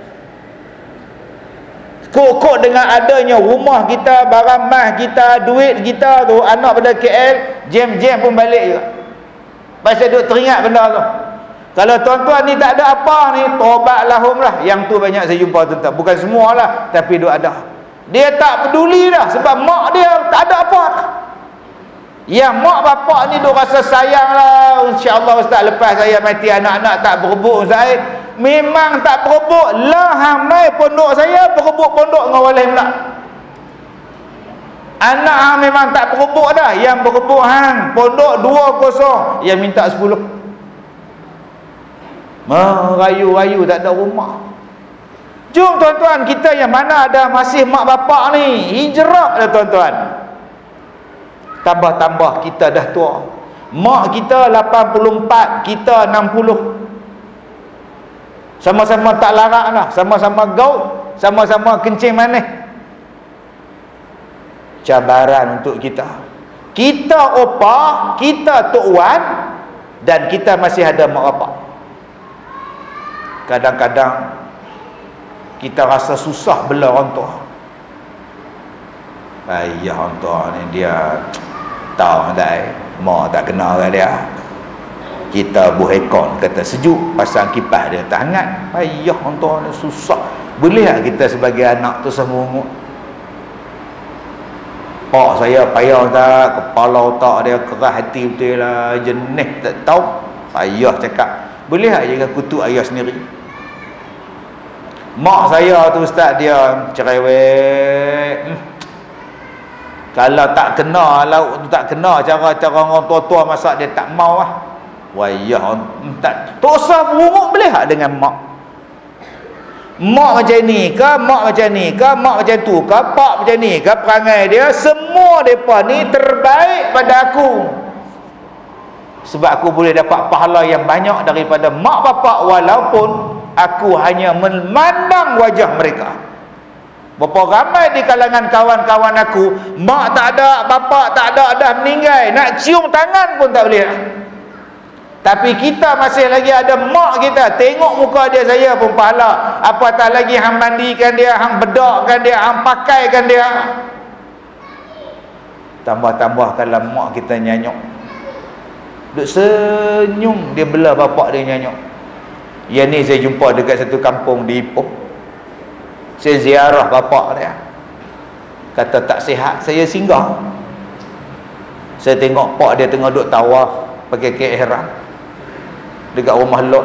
Kok-kok dengan adanya rumah kita, barang mah kita, duit kita tu, anak pada K L, jam-jam pun balik juga. Pasal duk teringat benda tu. Kalau tuan-tuan ni tak ada apa ni, tobat lahum lah. Yang tu banyak saya jumpa tuan-tuan. Bukan semua lah, tapi duk ada. Dia tak peduli dah, sebab mak dia tak ada apa. Yang mak bapak ni duk rasa sayang lah. InsyaAllah ustaz, lepas saya mati anak-anak tak berebut ustaz, memang tak berebut lah. Hamai pondok saya berebut pondok dengan walih melak. Anak hang memang tak berebut dah. Yang berebut hang pondok dua kosong, yang minta sepuluh. Merayu-rayu tak ada rumah. Jom tuan-tuan, kita yang mana ada masih mak bapak ni, hijrah dah tuan-tuan. Tambah-tambah kita dah tua. Mak kita lapan puluh empat, kita enam puluh. Sama-sama tak larak lah, sama-sama gaut, sama-sama kencing manis. Cabaran untuk kita. Kita opah, kita tok wan, dan kita masih ada mak bapak. Kadang-kadang kita rasa susah bela orang tua. Ayah orang tua ni dia tahu tak, mak tak kenal kan dia. Kita buhekon kata sejuk, pasang kipas dia tak hangat. Ayah orang tua ni susah. Boleh tak kita sebagai anak tu semungut? Pak saya payah tak, kepala otak dia keras hati betul lah, jenis tak tahu. Ayah cakap, boleh tak jangan kutuk ayah sendiri? Mak saya tu ustaz, dia cerewet. hmm. Kalau tak kena, lauk tu tak kena cara-cara orang tua-tua masak, dia tak mau lah. Wayah tak tak usah buruk boleh tak dengan mak. Mak macam ni ke, mak macam ni ke, mak macam tu ke, pak macam ni ke, perangai dia, semua mereka ni terbaik pada aku. Sebab aku boleh dapat pahala yang banyak daripada mak bapak, walaupun aku hanya memandang wajah mereka. Berapa ramai di kalangan kawan-kawan aku, mak tak ada, bapak tak ada, dah meninggal, nak cium tangan pun tak boleh. Tapi kita masih lagi ada mak kita, tengok muka dia saya pun pahala. Apatah lagi hang mandikan dia, hang bedakkan dia, hang pakaikan dia. Tambah-tambahkanlah mak kita nyanyuk, duk senyum dia belah bapak dia nyanyuk. Yang ni saya jumpa dekat satu kampung di Ipoh. Saya ziarah bapak dia, kata tak sihat, saya singgah. Saya tengok pak dia tengah duk tawaf pakai kain ihram dekat rumah Lot.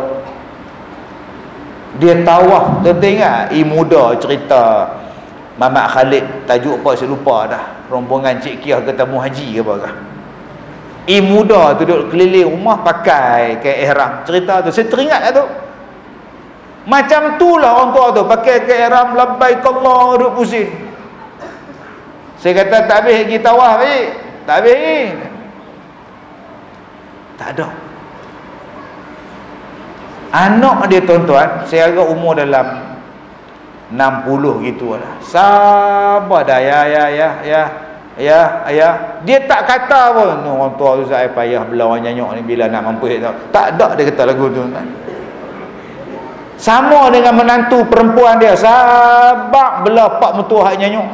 Dia tawaf. Tuan-tuan ingat I muda cerita Mamat Khalid, tajuk apa saya lupa dah, rombongan Cik Kiah ke tamu haji ke apa kah. I muda tu duduk keliling rumah pakai kain ihram. Cerita tu saya teringat lah tu. Macam tu lah orang tua tu pakai kain ihram, labbaik Allah, duduk pusing. Saya kata tak habis lagi tawaf ni, tak habis. Tak ada. Anak dia tuan-tuan, saya agak umur dalam enam puluh gitu lah. Sabar dah ya ya ya ya ya ya. Dia tak kata pun orang tua tu saya payah belah orang nyanyuk ni bila nak mampus tak. Tak ada dia kata lagu tu tuan. Sama dengan menantu perempuan dia, sabar belah pak mertua hak nyanyuk.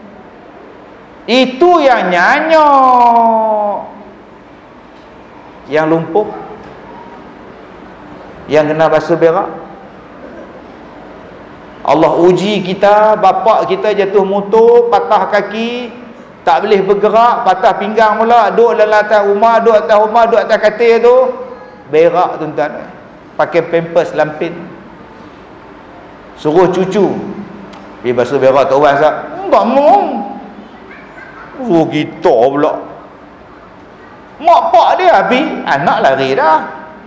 Itu yang nyanyuk. Yang lumpuh, yang kena basuh berak. Allah uji kita, bapak kita jatuh motor, patah kaki, tak boleh bergerak, patah pinggang pula, duduk dalam atas rumah, duduk atas rumah, duduk atas katil tu, berak tuan-tuan, pakai pampers lampin. Suruh cucu pergi basuh berak tak orang sah, enggak mau. Suruh kita pula. Mak pak dia habis, anak lari dah.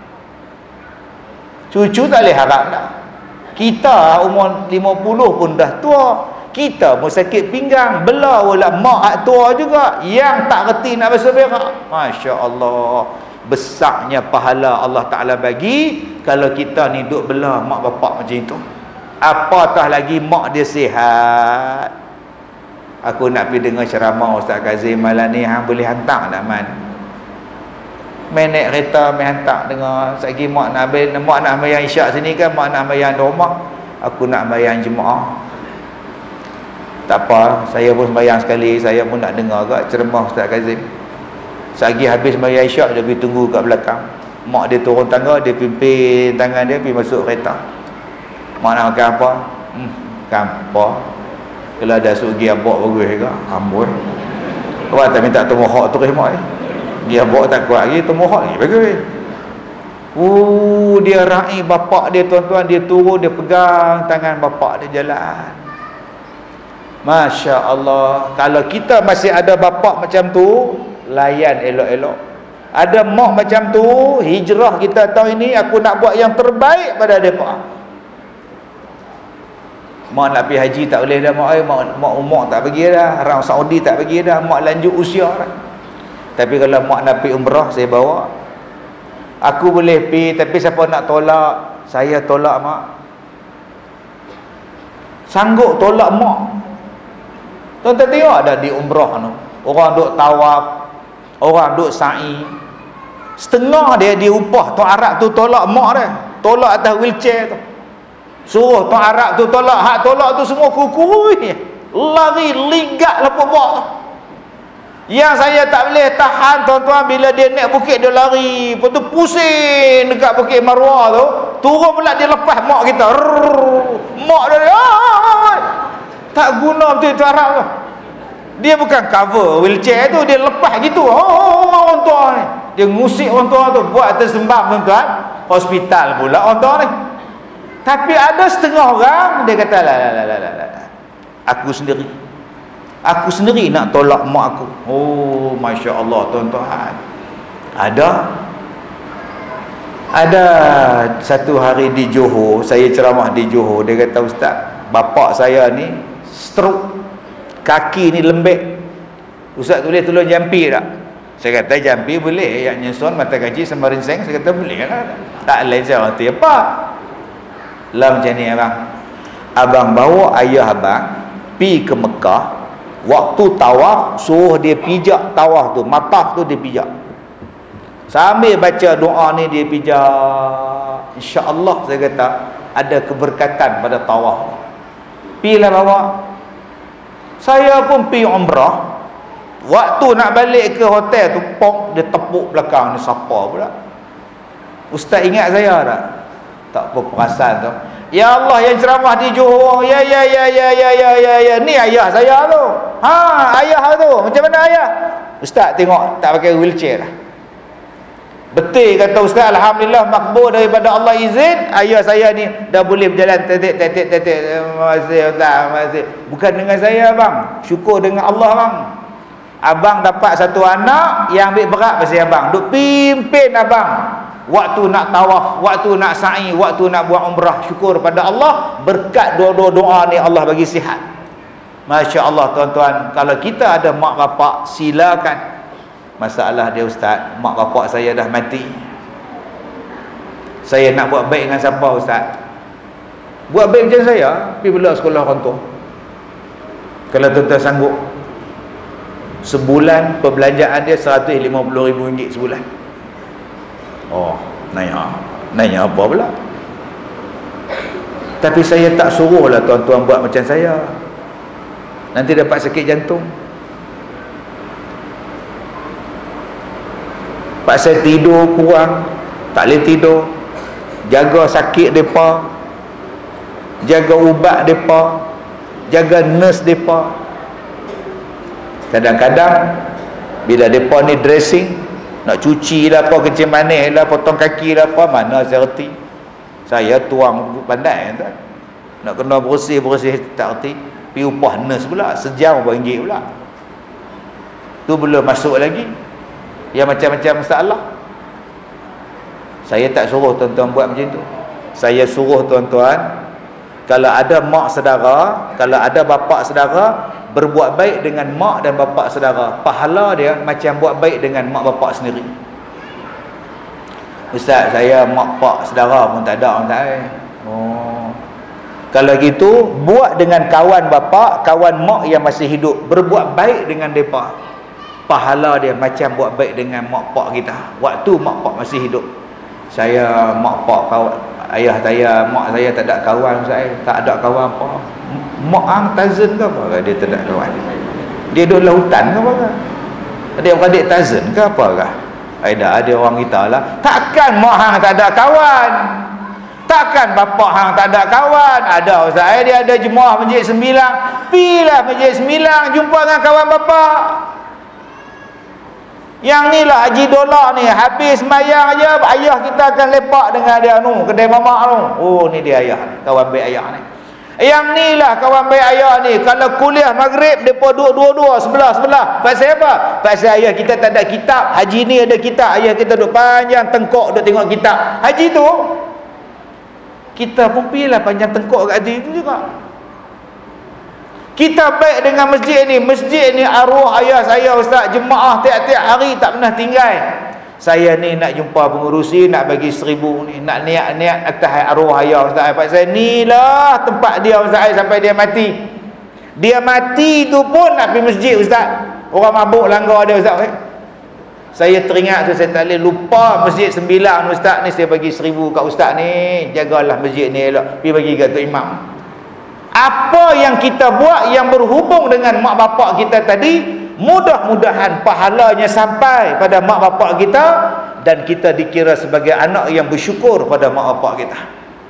Cucu tak boleh harap dah. Kita umur lima puluh pun dah tua. Kita pun sakit pinggang, belah pula mak hak tua juga yang tak reti nak basuh berak. Masya Allah, besarnya pahala Allah Ta'ala bagi kalau kita ni duduk belah mak bapak macam itu. Apatah lagi mak dia sihat. Aku nak pergi dengar ceramah Ustaz Kazim malam ni, hang boleh hantar tak man? Main naik kereta, main hantar dengar. Sekali mak nak ambil, mak nak ambil yang isyak sini kan, mak nak ambil yang di rumah, aku nak ambil yang jemaah. Tak apa, saya pun sembahyang sekali, saya pun nak dengar kat ceramah Ustaz Kazim. Sekali habis sembahyang isyak, dia pergi tunggu kat belakang. Mak dia turun tangga, dia pimpin tangan dia pergi masuk kereta. Mak nak makan apa? Hmm, makan apa? Kalau ada sugi abok bagus ke? Amboi. Kau tak minta tomohok terus mak ni. Dia bawa tak kuat lagi, tomohok lagi bagus. Uh, dia raih bapak dia tuan-tuan, dia turun, dia pegang tangan bapak dia jalan. Masya Allah. Kalau kita masih ada bapak macam tu, layan elok-elok. Ada mak macam tu, hijrah kita tahun ini, aku nak buat yang terbaik pada mereka. Mak nak pergi haji tak boleh dah mak, mak, mak umur tak bagi dah, orang Saudi tak bagi dah, mak lanjut usia dah. Tapi kalau mak nak pergi umrah, saya bawa. Aku boleh pergi, tapi siapa nak tolak? Saya tolak mak. Sanggup tolak mak. Tuan-tuan tengok ada di umrah tu, orang duk tawaf, orang duk sa'i, setengah dia diupah tuan Arab tu tolak mak dia, tolak atas wheelchair tu. Suruh tuan Arab tu tolak, hak tolak tu semua kukuh, lari ligat lepuk mak tu. Yang saya tak boleh tahan tuan-tuan, bila dia naik bukit dia lari, lepas tu pusing dekat bukit Marwah tu, turun pula dia lepas mak kita. Rrrr, mak dia ah, tak guna betul tuan Arab tu. Dia bukan cover wheelchair tu, dia lepas gitu. Oh, orang tua ni, dia ngusik orang tua tu, buat tersembam tuan-tuan, hospital pula orang tua ni. Tapi ada setengah orang dia kata la la la la la, aku sendiri, aku sendiri nak tolak mak aku. Oh, Masya Allah tuan-tuan. Ada Ada satu hari di Johor, saya ceramah di Johor, dia kata, ustaz, bapak saya ni stroke, kaki ni lembek, ustaz boleh tolong jampi tak? Saya kata jampi boleh, yang nyusun mata kaji sama rinseng. Saya kata boleh lah, tak lain saya reti apa lah macam ni. Abang abang bawa ayah abang pi ke Mekah, waktu tawaf suruh dia pijak tawaf tu, matah tu dia pijak, sambil baca doa ni dia pijak. InsyaAllah saya kata ada keberkatan pada tawaf. Pilah bawa. Saya pun pi umrah, waktu nak balik ke hotel tu, pok, dia tepuk belakang ni, siapa pula? Ustaz ingat saya tak? Tak apa perasan tu. Ya Allah, yang ceramah di Johor, ya ya ya ya ya ya ya ya, ni ayah saya tu. Ha, ayah tu. Macam mana ayah? Ustaz tengok tak pakai wheelchair lah. Betul kata ustaz, alhamdulillah makbul daripada Allah izin, ayah saya ni dah boleh berjalan tetek tetek tetek. Masih ustaz, masih. Bukan dengan saya bang, syukur dengan Allah bang. Abang dapat satu anak yang ambil berat pasal abang, duk pimpin abang waktu nak tawaf, waktu nak sa'i, waktu nak buat umrah. Syukur pada Allah, berkat dua-dua doa ni Allah bagi sihat. Masya Allah tuan-tuan, kalau kita ada mak bapak, silakan. Masalah dia ustaz, mak bapak saya dah mati, saya nak buat baik dengan siapa ustaz? Buat baik macam saya, pergi bela sekolah orang tua. Kalau tuan-tuan sanggup, sebulan perbelanjaan dia seratus lima puluh ribu ringgit sebulan. Oh, nanya nanya apa pula? Tapi saya tak suruh lah tuan-tuan buat macam saya, nanti dapat sakit jantung. Pasal tidur kurang, tak boleh tidur, jaga sakit mereka, jaga ubat mereka, jaga nurse mereka. Kadang-kadang bila mereka ni dressing, nak cuci lah apa, kencing manis lah, potong kaki lah apa, mana saya reti. Saya tuang pandai kan? Nak kena bersih-bersih tak reti. Pergi upah nurse pula, sejam berapa ringgit pula. Tu belum masuk lagi yang macam-macam masalah. Saya tak suruh tuan-tuan buat macam tu. Saya suruh tuan-tuan, kalau ada mak saudara, kalau ada bapak saudara, berbuat baik dengan mak dan bapak saudara. Pahala dia macam buat baik dengan mak bapak sendiri. Ustaz, saya mak pak saudara pun tak ada, tak ada. Oh. Kalau gitu, buat dengan kawan bapak, kawan mak yang masih hidup, berbuat baik dengan mereka. Pahala dia macam buat baik dengan mak pak kita waktu mak pak masih hidup. Saya mak pak kawan, ayah saya, mak saya tak ada kawan, saya tak ada kawan apa. Mak ang Tazen ke apa? Dia tak ada kawan. Dia duduk dalam hutan ke apa? Adik-adik Tazen ke apa ke? Ada ada orang kita lah. Takkan mak hang tak ada kawan? Takkan bapak hang tak ada kawan? Ada ustaz, dia ada jemaah Masjid Sembilan. Pilah Masjid Sembilan, jumpa dengan kawan bapak. Yang ni lah Haji Dolar ni, habis sembahyang aja ayah kita akan lepak dengan dia nu, kedai mamak tu. Oh, ni dia ayah ni, kawan baik ayah ni. Yang ni lah kawan baik ayah ni, kalau kuliah maghrib depa duduk dua-dua sebelah-sebelah. Pasal apa? Pasal ayah kita tak ada kitab. Haji ni ada kitab, ayah kita duduk panjang tengkok duduk tengok kitab. Haji tu kita pun pilih panjang tengkok kat haji tu juga. Kita baik dengan masjid ni. Masjid ni arwah ayah saya ustaz, jemaah tiap-tiap hari tak pernah tinggal. Saya ni nak jumpa pengurusi, nak bagi seribu ni, nak niat-niat atas arwah ayah ustaz. Pasal ni lah tempat dia ustaz sampai dia mati. Dia mati tu pun nak pergi masjid ustaz. Orang mabuk langgar dia ustaz. Saya teringat tu, saya tak boleh lupa Masjid Sembilan ustaz ni. Saya bagi seribu kat ustaz ni, jagalah masjid ni elok, pergi bagi kat Tok Imam. Apa yang kita buat yang berhubung dengan mak bapak kita tadi, mudah-mudahan pahalanya sampai pada mak bapak kita dan kita dikira sebagai anak yang bersyukur pada mak bapak kita.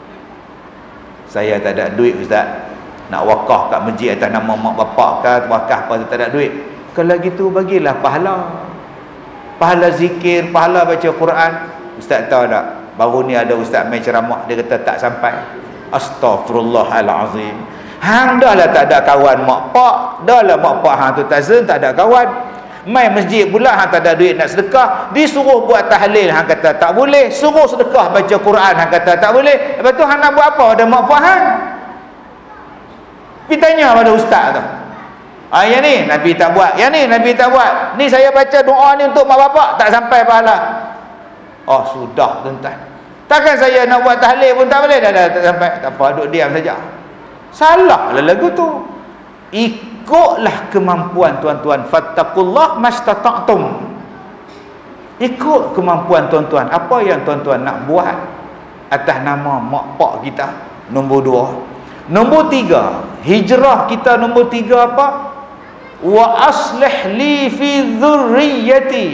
Saya tak ada duit ustaz, nak wakaf kat masjid atas nama mak bapak ke, wakaf apa, tak ada duit. Kalau gitu bagilah pahala, pahala zikir, pahala baca Quran. Ustaz tahu tak, baru ni ada ustaz main ceramah, dia kata tak sampai. Astaghfirullahalazim. Hang dah lah tak ada kawan mak pak, dah lah mak pak hang tu Tazen tak ada kawan. Mai masjid pula hang tak ada duit nak sedekah, disuruh buat tahlil hang kata tak boleh, suruh sedekah baca Quran hang kata tak boleh. Lepas tu hang nak buat apa pada mak puak hang? Pergi tanya pada ustaz tu. Ah, yang ni Nabi tak buat, yang ni Nabi tak buat. Ni saya baca doa ni untuk mak bapak tak sampai pahala. Oh sudah tuan-tuan. Takkan saya nak buat tahlil pun tak boleh, dah, dah tak sampai. Tak apa, duduk diam saja. Salah lah lagu tu. Ikutlah kemampuan tuan-tuan. Fattaqullah mastata'tum. Ikut kemampuan tuan-tuan. Apa yang tuan-tuan nak buat atas nama mak pak kita. Nombor dua. Nombor tiga, hijrah kita nombor tiga apa? Wa aslih li fi dhurriyyati.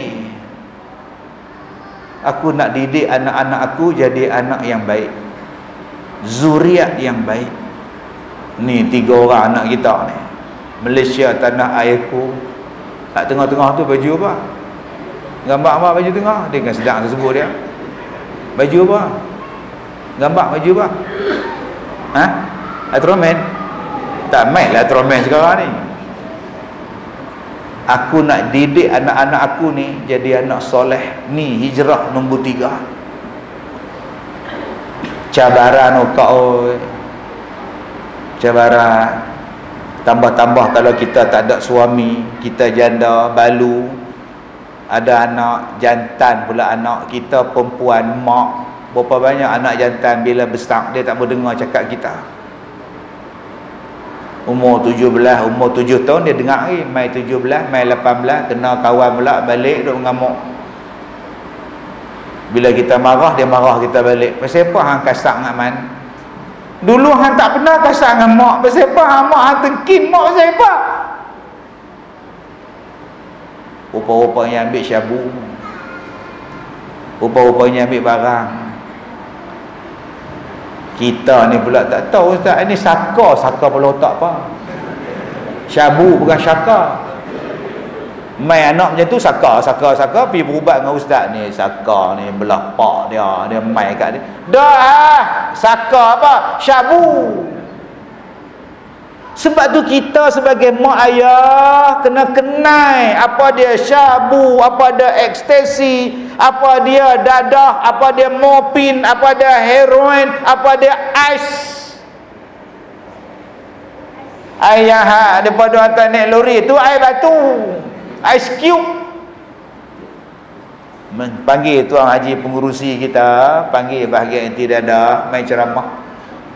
Aku nak didik anak-anak aku jadi anak yang baik, zuriat yang baik. Ni tiga orang anak kita ni. Malaysia tanah airku. Kat tengah-tengah tu baju apa? Gambar apa baju tengah? Dia kan sedang tersebut dia. Baju apa? Gambar baju apa? Ha? Atromen? Tak main lah Atromen sekarang ni. Aku nak didik anak-anak aku ni jadi anak soleh. Ni hijrah nombor tiga. Cabaran oh kau, cabaran. Tambah-tambah kalau kita tak ada suami, kita janda, balu, ada anak jantan pula, anak kita perempuan, mak. Berapa banyak anak jantan bila besar dia tak boleh dengar cakap kita. Umur tujuh belas, umur tujuh tahun dia dengar lagi. Mai tujuh belas, mai lapan belas, kena kawan pula, balik duduk mengamuk. Bila kita marah, dia marah kita balik. Pasal apa hang kasar dengan man? Dulu hang tak pernah kasar dengan mak. Pasal apa hang mak hang tengkin mak pasal apa? Rupa-rupanya ambil syabu, rupa-rupanya ambil barang. Kita ni pula tak tahu ustaz, ini saka, saka pula otak apa? Syabu bukan syaka. Mai anak macam tu saka, saka, saka pergi berubat dengan ustaz ni, saka ni belah pak dia, dia mai kat dia. Dah ah, saka apa? Syabu. Sebab tu kita sebagai mak ayah kena kenal apa dia syabu, apa dia ekstasi, apa dia dadah, apa dia morfin, apa dia heroin, apa dia ais. Ayah daripada hantar naik lori tu air batu, ice cube. Panggil tuan haji pengurusi kita, panggil bahagian inti dada, main ceramah.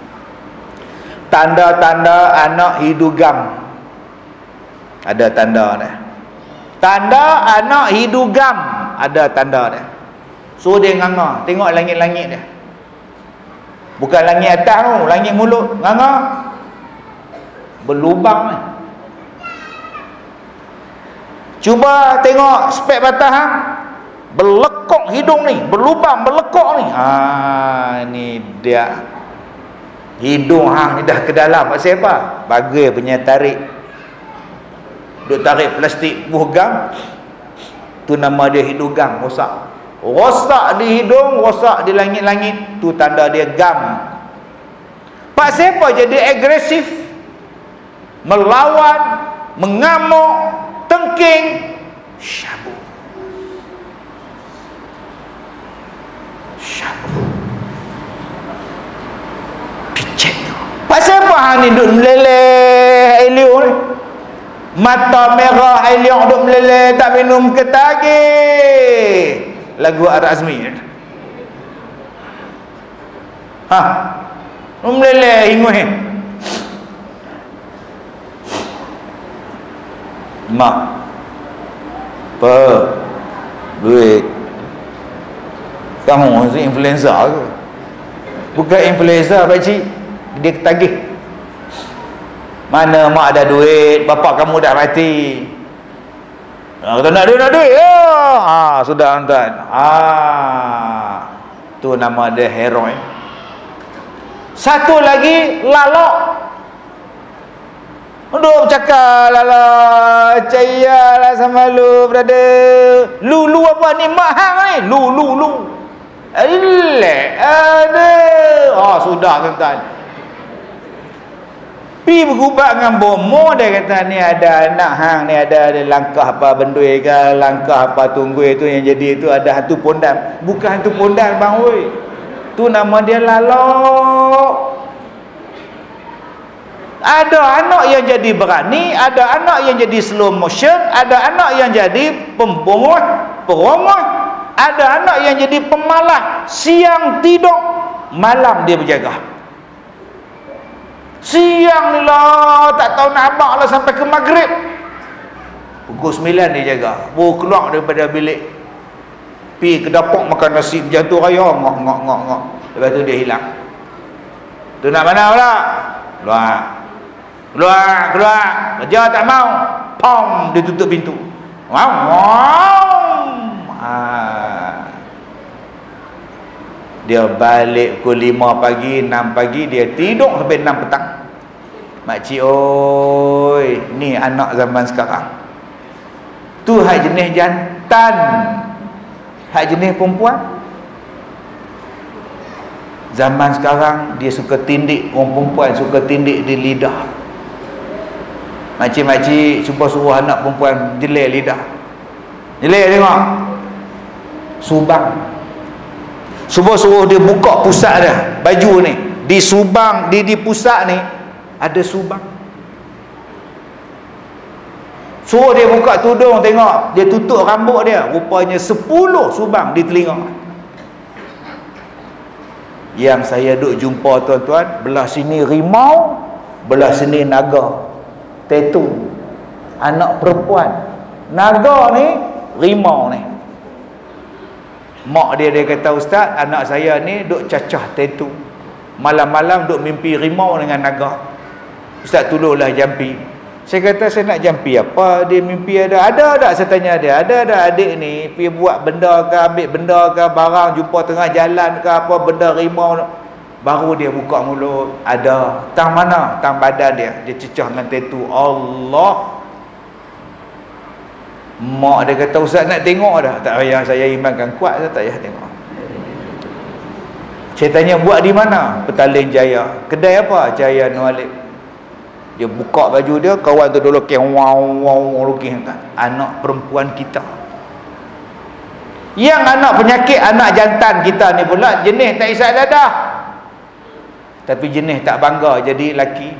Tanda-tanda anak hidugam. Ada tanda dah. Tanda anak hidugam. Ada tanda dah. So dia nganga, tengok langit-langit dia. Bukan langit atas tu, langit mulut, nganga. Berlubang ni. Cuba tengok spek batah hang. Berlekok hidung ni, berlubang, berlekok ni. Ah, ni dia. Hidung hang ni dah ke dalam. Pasal apa? Bagai punya tarik. Duk tarik plastik buh gam. Tu nama dia hidung gam, rosak. Rosak di hidung, rosak di langit-langit. Tu tanda dia gam. Pasal apa jadi agresif? Melawan, mengamuk, tengking, syabu. Syabu. Pasal apa hang ni duk meleleh Elio ni? Mata merah Elio duk meleleh, tak minum ketagih. Lagu Ar-Azmi. Ha. Duk meleleh inguh. Mak. Apa? Duit. Kamu si influencer ke? Bukan influencer pakcik. Dia ketagih. Mana mak ada duit, bapak kamu dah mati. Ah, kata nak duit, nak duit. Ya. Ah, sudah tuan. Ah. Tu nama dia heroin. Satu lagi lalok. Duk bercakap lala, cayalah sama lu, brother. Lu lu apa ni mak hang ni? Lu lu lu. Elek ada. Ah, sudah tuan-tuan. pi berubat dengan bomo, dia kata ni ada anak hang ni, ada ada langkah apa bendui ke, langkah apa tunggui tu yang jadi tu ada hantu pondan. Bukan hantu pondan bang oi, tu nama dia lalok. Ada anak yang jadi berani, ada anak yang jadi slow motion, ada anak yang jadi pembohong, peromah, ada anak yang jadi pemalas, siang tidur, malam dia berjaga. Siang ni lah tak tahu nak abang lah sampai ke maghrib, pukul sembilan dia jaga, baru keluar daripada bilik, pergi ke dapur makan nasi jantung raya, ngok ngok ngok ngok, lepas tu dia hilang. Tu nak mana pula? Keluar keluar keluar, kerja tak mau, pom, dia tutup pintu. Wow, wow. Ah. Dia balik pukul lima pagi, enam pagi, dia tidur sampai enam petang. Makcik oi, ni anak zaman sekarang. Tu hak jenis jantan, hak jenis perempuan. Zaman sekarang dia suka tindik, orang perempuan suka tindik di lidah. Makcik-makcik cuba suruh anak perempuan jelek lidah. Jelek tengok. Subang. Cuba suruh dia buka pusat dia, baju ni. Di subang, di di pusat ni ada subang. Suruh dia buka tudung, tengok, dia tutup rambut dia, rupanya sepuluh subang di telinga. Yang saya duk jumpa tuan-tuan, belah sini rimau, belah sini naga, tetu, anak perempuan. Naga ni, rimau ni. Mak dia dia kata, ustaz, anak saya ni duk cacah tetu, malam-malam duk mimpi rimau dengan naga. Ustaz tolonglah jampi. Saya kata, saya nak jampi apa? Dia mimpi ada. Ada tak? Saya tanya dia, ada tak adik ni pergi buat benda ke, ambil benda ke, barang jumpa tengah jalan ke apa, benda rimau. Baru dia buka mulut, ada. Tang mana? Tang badan dia. Dia cecah dengan tetu. Allah. Mak dia kata, ustaz nak tengok dah. Tak payah, saya imankan kuat, saya tak payah tengok. Saya tanya, buat di mana? Petaling Jaya. Kedai apa? Jaya Nualib. Dia buka baju dia, kawan tu dulu lukis, wow wow lukis kan. Anak perempuan kita. Yang anak penyakit, anak jantan kita ni pula jenis tak isap dadah, tapi jenis tak bangga jadi laki.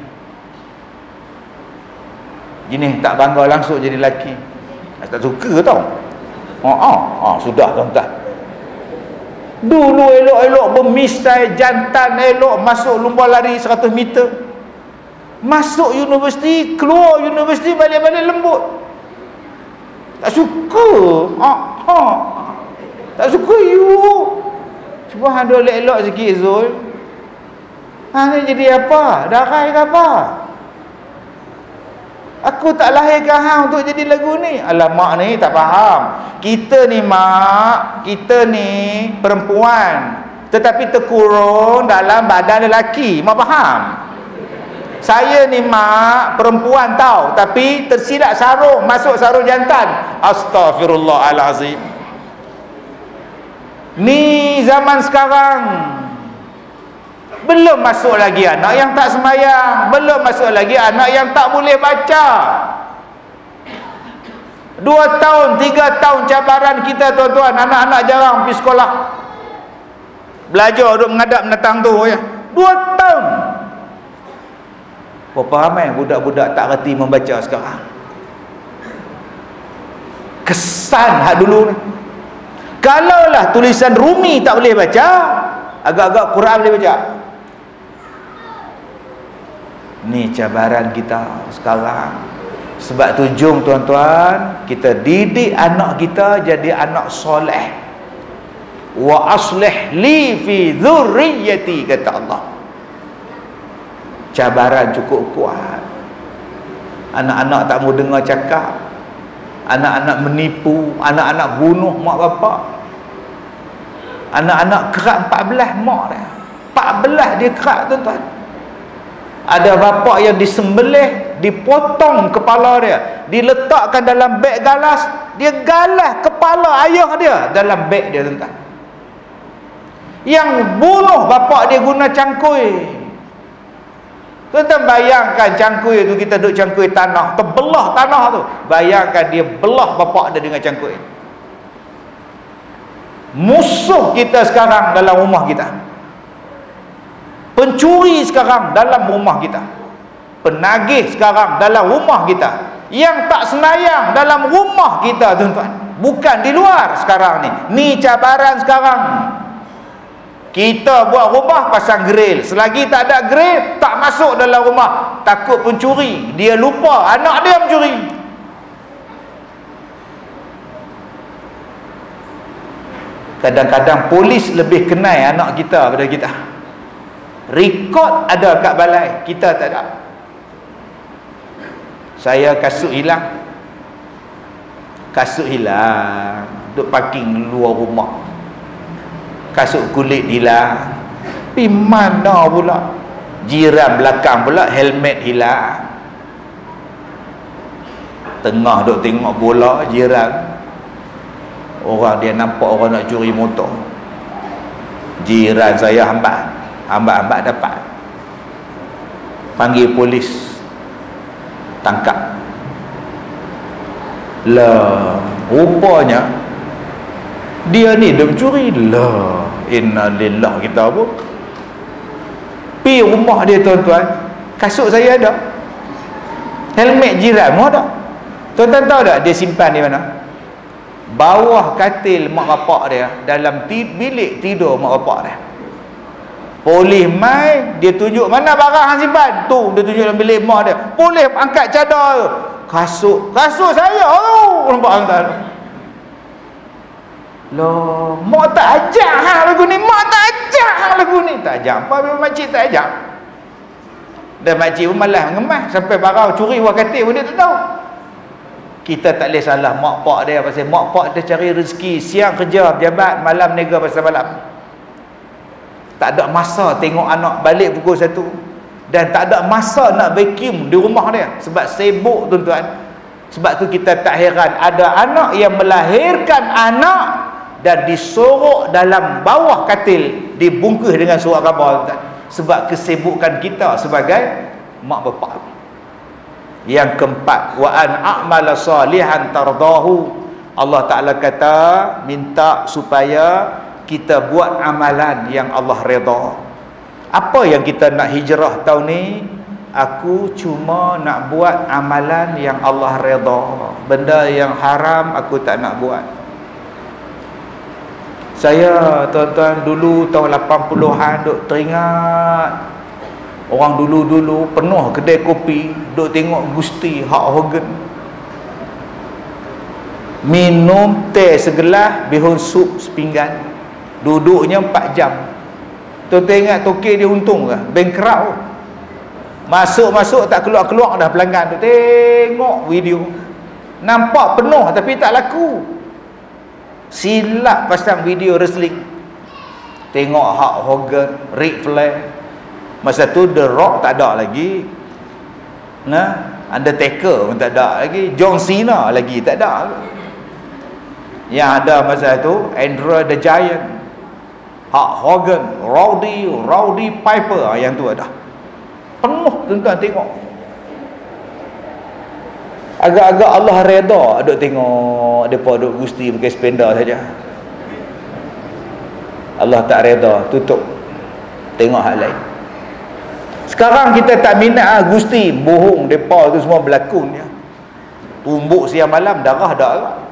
Jenis tak bangga langsung jadi laki. Tak suka tau. Oh, oh, oh sudah tuan-tuan. Dulu elok-elok bermisai, jantan elok, masuk lumba lari seratus meter. Masuk universiti, keluar universiti, balik-balik lembut. Tak suka. Ah, ha. Tak suka you. Cuba hang elok-elok sikit Zul. Ha ni jadi apa? Darai ke apa? Aku tak lahirkan hang untuk jadi lagu ni. Alamak ni tak faham. Kita ni mak, kita ni perempuan, tetapi terkurung dalam badan lelaki. Mak faham? Saya ni mak perempuan tau, tapi tersilap sarung, masuk sarung jantan. Astaghfirullahalazim. Ni zaman sekarang. Belum masuk lagi anak yang tak sembahyang, belum masuk lagi anak yang tak boleh baca. Dua tahun, tiga tahun cabaran kita tuan-tuan. Anak-anak jarang pergi sekolah, belajar duduk menghadap menatang tu ya. Dua tahun. Berapa ramai budak-budak tak reti membaca sekarang. Kesan hak dulu ni. Kalaulah tulisan Rumi tak boleh baca, agak-agak Quran boleh baca. Ni cabaran kita sekarang. Sebab tu jom tuan-tuan, kita didik anak kita jadi anak soleh. Wa aslih li fi dzurriyyati, kata Allah. Cabaran cukup kuat. Anak-anak tak mau dengar cakap, anak-anak menipu, anak-anak bunuh mak bapak. Anak-anak kerak empat belas mak dia. empat belas dia kerak tuan-tuan. Ada bapa yang disembelih, dipotong kepala dia, diletakkan dalam beg galas, dia galas kepala ayah dia dalam beg dia tuan-tuan. Yang bunuh bapa dia guna cangkui. Tuan-tuan bayangkan cangkui tu, kita duduk cangkui tanah, terbelah tanah tu. Bayangkan dia belah bapak dia dengan cangkui. Musuh kita sekarang dalam rumah kita. Pencuri sekarang dalam rumah kita. Penagih sekarang dalam rumah kita. Yang tak senayang dalam rumah kita, tuan-tuan. Bukan di luar sekarang ni. Ni cabaran sekarang. Kita buat rumah pasang grill. Selagi tak ada grill, tak masuk dalam rumah. Takut pencuri. Dia lupa anak dia mencuri. Kadang-kadang polis lebih kenal anak kita daripada kita. Rekod ada kat balai, kita tak ada. Saya kasut hilang. Kasut hilang, duk parking luar rumah. Kasut kulit hilang. Pergi mana pula? Jiran belakang pula helmet hilang. Tengah duk tengok bola, jiran, orang dia nampak orang nak curi motor. Jiran saya hambat, hambat-hambat dapat. Panggil polis, tangkap. Lah, rupanya dia ni dia mencuri. Lah, innalillah, kita apa? Pi rumah dia, tuan-tuan, kasut saya ada, helmet jiran pun ada. Tuan-tuan tahu tak dia simpan di mana? Bawah katil mak bapak dia, dalam bilik tidur mak bapak dia. Polis mai, dia tunjuk mana barang hang simpan. Tu dia tunjuk dalam bilik mak dia. Polis angkat cadar tu. Kasut, kasut saya. Oh, nampak hang tak? Loh, mak tak ajak hang lagu ni, mak tak ajak hang lagu ni. Tak ajak apa, memang makcik tak ajak. Dan makcik pun malas mengemas, sampai barang curi bawah katil pun dia tak tahu. Kita tak boleh salah mak pak dia, pasal mak pak dia cari rezeki, siang kerja pejabat, malam nega pasal malam. Tak ada masa tengok anak balik pukul satu. Dan tak ada masa nak vacuum di rumah dia, sebab sibuk, tuan-tuan. Sebab tu kita tak heran ada anak yang melahirkan anak dan disorok dalam bawah katil, dibungkus dengan surat khabar, tuan-tuan. Sebab kesibukan kita sebagai mak bapak. Yang keempat, wa an a'mala salihan tardahu. Allah Ta'ala kata minta supaya kita buat amalan yang Allah redha. Apa yang kita nak hijrah tahun ni? Aku cuma nak buat amalan yang Allah redha. Benda yang haram aku tak nak buat. Saya, tuan-tuan, dulu tahun lapan puluhan duk teringat orang dulu-dulu penuh kedai kopi, duk tengok Gusti Hak Hogan minum teh segelas, bihun sup sepinggan, duduknya empat jam. Tuan-tuan ingat tokek dia untung ke? Bankrupt. Masuk-masuk tak keluar-keluar dah pelanggan tu. Tengok video, nampak penuh tapi tak laku. Silap pasang video wrestling, tengok Hak Hogan, Ric Flair. Masa tu The Rock tak ada lagi, nah, Undertaker pun tak ada lagi, John Cena lagi tak ada. Yang ada masa tu Andre the Giant, Hak Hogan, Rowdy Rowdy Piper, yang tu ada. Penuh, tuan-tuan tengok. Agak-agak Allah redha duk tengok depa duk Gusti pakai spender saja. Allah tak redha, tutup, tengok hal lain. Sekarang kita tak minat ah Gusti, bohong depa tu semua berlakon ya. Tumbuk siang malam darah dak.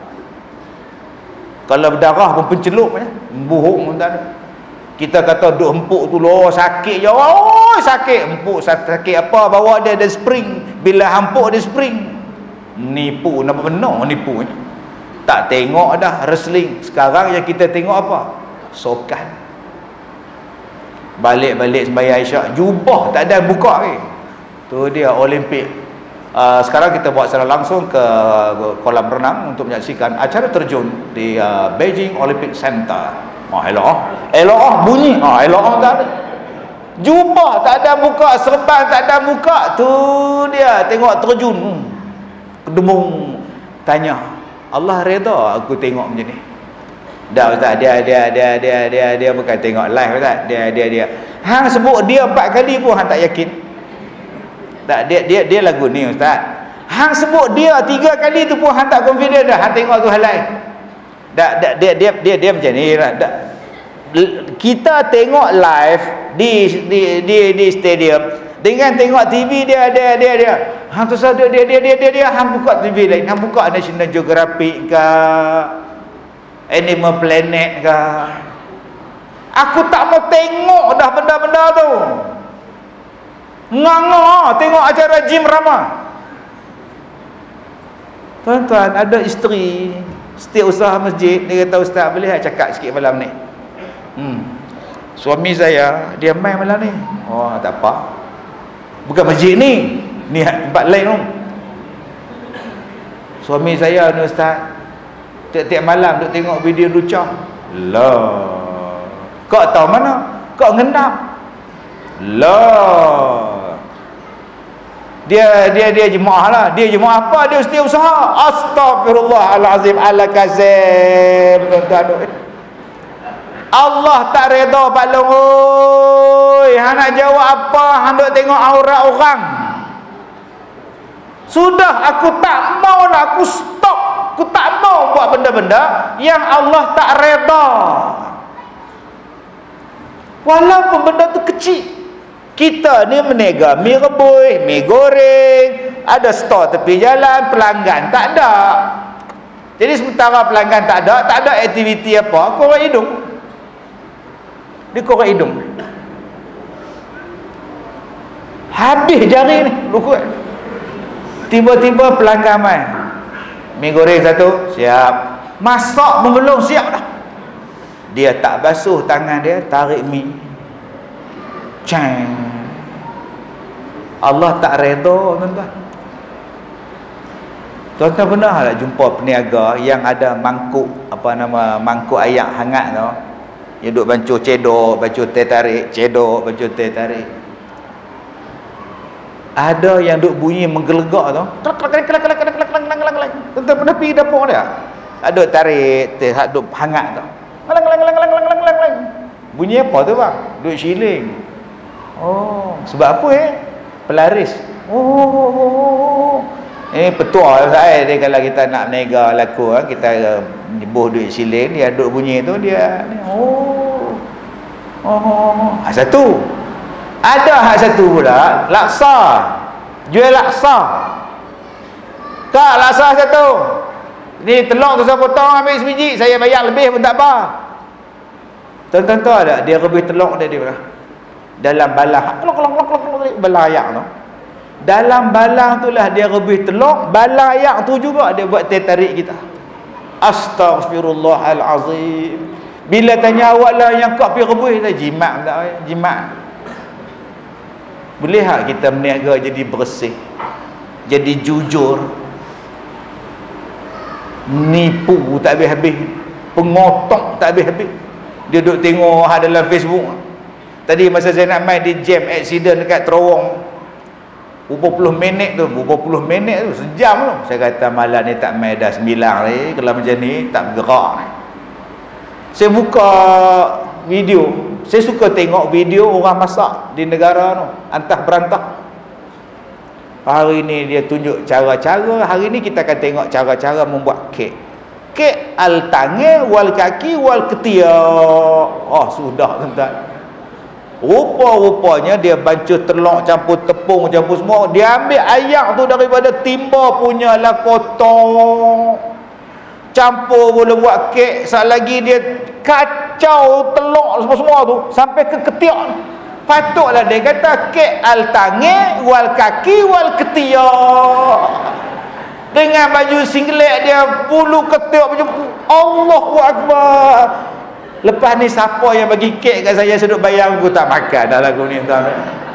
Kalau berdarah pun pencelup ya. Bohong pun tak ada. Kita kata duk empuk tu loh sakit je. Oh sakit, empuk sakit apa, bawa dia ada spring, bila hampuk dia spring. Nipu, nama benar nipu ni. Tak tengok dah wrestling. Sekarang yang kita tengok apa? Sokan. Balik-balik sembahyang Isyak, jubah tak ada buka lagi. Tu dia Olimpik. Uh, sekarang kita buat secara langsung ke kolam renang untuk menyaksikan acara terjun di uh, Beijing Olympic Center. Oh, elok. Elok bunyi. Oh, elok tak ada. Jubah tak ada buka, serban tak ada buka. Tu dia tengok terjun. Hmm. Kedemung, tanya, Allah redha aku tengok macam ni. Dah Ustaz, dia dia dia dia dia dia bukan tengok live Ustaz. Dia dia dia. Hang sebut dia empat kali pun hang tak yakin. Tak, dia dia dia lagu ni ustaz. Hang sebut dia tiga kali tu pun hang tak confident dah. Hang tengok tu hal lain. Tak, tak dia dia dia dia macam ni. Tak, kita tengok live di di di di stadium dengan tengok T V dia dia dia dia. Hang tu dia dia dia dia dia, dia. Hang buka T V lain, hang buka National Geographic ke Animal Planet ke. Aku tak mau tengok dah benda-benda tu. Nganga tengok acara Jim Rama. Tuan-tuan, ada isteri setiausaha masjid, dia kata, ustaz boleh tak cakap sikit malam ni? Hmm. Suami saya dia main malam ni. Oh, tak apa. Bukan masjid ni, ni tempat lain tu. Suami saya ni ustaz, tiap-tiap malam duk tengok video lucu. Lah. Kau tahu mana? Kau ngendap. Lah. Dia dia dia jemaah lah. Dia jemaah apa? Dia setiausaha. Astagfirullahalazim ala kazim. Allah tak reda Pak Long. Oi, hang nak jawab apa? Hang duk tengok aurat orang. Sudah, aku tak mau lah, aku stop. Aku tak mau buat benda-benda yang Allah tak reda. Walaupun benda tu kecil. Kita ni menega mi rebus, mi goreng, ada stor tepi jalan, pelanggan tak ada. Jadi sementara pelanggan tak ada, tak ada aktiviti apa, korek hidung. Dia korek hidung. Habis jari ni, lukut. Tiba-tiba pelanggan main. Mi goreng satu, siap. Masak pun belum siap dah. Dia tak basuh tangan dia, tarik mi. Cang. Allah tak reda, tuan-tuan. Tuan-tuan pernah tak jumpa peniaga yang ada mangkuk, apa nama, mangkuk ayak hangat tu, yang duk bancur cedok, bancur teh tarik, cedok, bancur teh tarik. Ada yang duk bunyi menggelegak tu. Tuan-tuan pernah pergi dapur dia? Ada tarik teh duk hangat tu. Bunyi apa tu bang? Duk shilling. Oh, sebab apa eh? Pelaris. Oh. Eh petua saya dia kalau kita nak berniaga laku, kita buh duit shilling, dia duk bunyi tu dia. Oh. Oh, ah, satu. Ada hak satu pula, laksa. Jual laksa. Kak, laksa satu. Ni telur tu saya potong ambil sebiji, saya bayar lebih pun tak apa. Tuan-tuan tahu tak dia lebih telur dia dia pula. Dalam balang balang ayak tu, dalam balang tu lah dia rebus telur, balang ayak tu juga dia buat teh tarik kita. Astaghfirullahalazim. Bila tanya awak lah yang kau pergi rebus, kita jimat tak? Jimat. Boleh tak kita berniaga jadi bersih, jadi jujur, nipu tak habis-habis, pengotok tak habis-habis. Dia duduk tengok dalam Facebook. Tadi masa saya nak main di jam accident dekat terowong, berapa puluh minit tu, berapa puluh minit tu, sejam tu. Saya kata malam ni tak main dah sembilan ni, kalau macam ni tak bergerak ni. Saya buka video, saya suka tengok video orang masak di negara tu, antah berantah. Hari ni dia tunjuk cara-cara, hari ni kita akan tengok cara-cara membuat kek. Kek al tangan wal kaki wal ketiak. Oh sudah tuan-tuan. Rupa-rupanya dia bancur telur campur tepung campur semua. Dia ambil ayak tu daripada timba punya lah kotor, campur boleh buat kek. Sekali lagi dia kacau telur semua-semua tu sampai ke ketiak. Patutlah dia kata kek al tangan wal kaki wal ketiak. Dengan baju singlet dia, bulu ketiak macam Allahu Akbar. Lepas ni siapa yang bagi kek kat saya, saya duduk bayar, aku tak makan dah lagu ni tuan.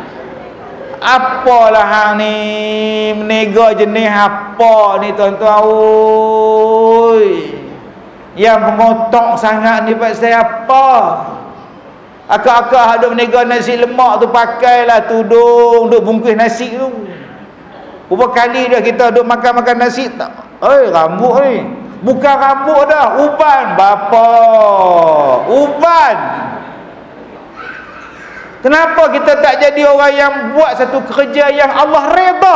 Apalah hang ni menega jenis apa ni tuan-tuan. Oi, yang pengotok sangat ni pak saya apa? Akak-akak ada menega nasi lemak tu, pakailah tudung duk bungkus nasi tu. Berapa kali dah kita duk makan-makan nasi tak? Oi, rambut ni bukan rambut dah, uban bapa, uban. Kenapa kita tak jadi orang yang buat satu kerja yang Allah redha?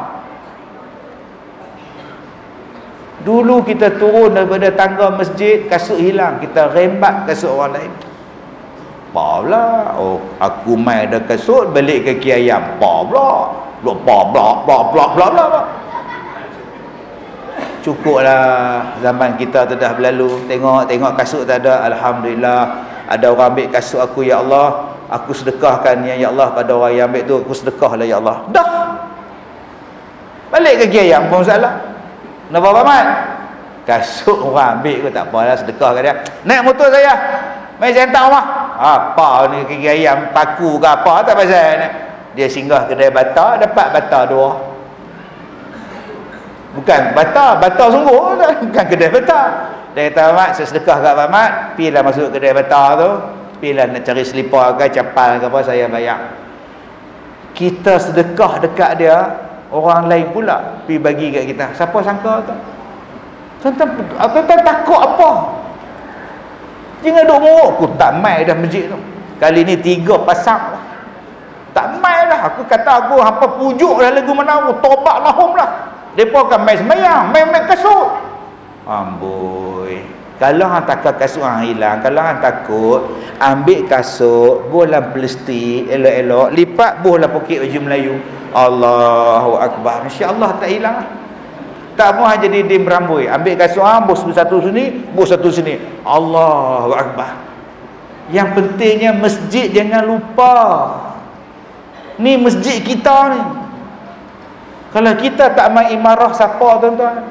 Dulu kita turun daripada tangga masjid, kasut hilang, kita rembat kasut orang lain. Apalah, oh aku mai ada kasut balik ke kaki ayam. Apa pula? Blok blok blok blok blok blok blok. Cukuplah, zaman kita tu dah berlalu. Tengok tengok kasut tak ada, alhamdulillah. Ada orang ambil kasut aku, ya Allah, aku sedekahkan ya, ya Allah pada orang yang ambil tu, aku sedekahlah ya Allah. Dah. Balik ke kaki ayam pun salah. Nak apa Mat? Kasut orang ambil ke tak apalah, sedekah ke dia. Naik motor saya, mai saya hantar rumah. Apa ni kaki ayam paku ke apa, tak pasal ni. Dia singgah kedai bata, dapat bata dua. Bukan bata, bata sungguh, bukan kedai bata. Dia kata, Mat, saya sedekah kat Pak Mat, pergilah masuk kedai bata tu, pergilah nak cari selipar ke capal ke apa, saya bayar. Kita sedekah dekat dia, orang lain pula pergi bagi kat kita. Siapa sangka tu? Tuan-tuan, tuan-tuan takut apa? Jangan duk muruk. Aku tak mai dah masjid tu. Kali ni tiga pasang lah. Tak mai dah. Aku kata aku hampa pujuk dah lagu mana aku. Tobat lahum lah. Mereka kan mai semayang, mai-mai kasut. Amboi. Kalau hang takut kasut hang hilang, kalau hang takut, ambil kasut, bola plastik, elok-elok, lipat bola poket baju Melayu. Allahu Akbar. Insya-Allah tak hilang lah. Tak mau jadi dim rambui. Ambil kasut hang, bos satu sini, bos satu sini. Allahu Akbar. Yang pentingnya masjid jangan lupa. Ni masjid kita ni. Kalau kita tak main imarah, siapa tuan-tuan?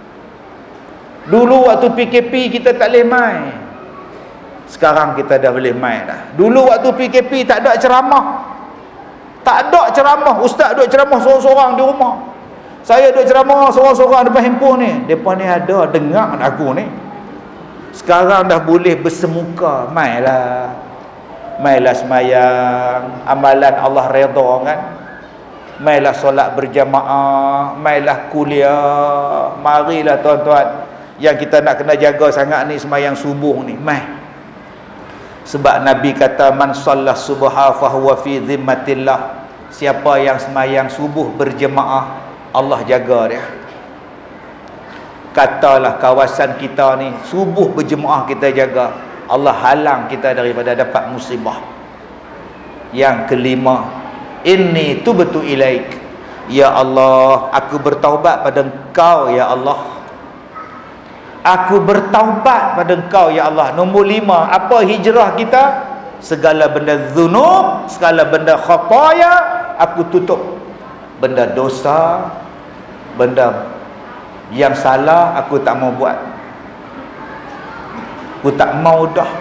Dulu waktu P K P kita tak boleh main. Sekarang kita dah boleh main dah. Dulu waktu P K P tak ada ceramah. Tak ada ceramah. Ustaz duduk ceramah seorang-seorang di rumah. Saya duduk ceramah seorang-seorang depan handphone ni. Depan ni ada dengar aku ni. Sekarang dah boleh bersemuka. Mainlah. Mainlah semayang. Amalan Allah redha kan. Mainlah solat berjamaah. Mainlah kuliah. Marilah tuan-tuan. Yang kita nak kena jaga sangat ni semayang subuh ni. Mai. Sebab Nabi kata man sallah subha fahuwa fi zimmatillah. Siapa yang semayang subuh berjemaah, Allah jaga dia. Katalah kawasan kita ni subuh berjemaah kita jaga, Allah halang kita daripada dapat musibah. Yang kelima, inni tubtu ilaik, ya Allah, aku bertaubat pada Engkau ya Allah. Aku bertaubat pada Engkau ya Allah. Nombor lima, apa hijrah kita? Segala benda zunub, segala benda khataya aku tutup. Benda dosa, benda yang salah aku tak mau buat. Aku tak mau dah.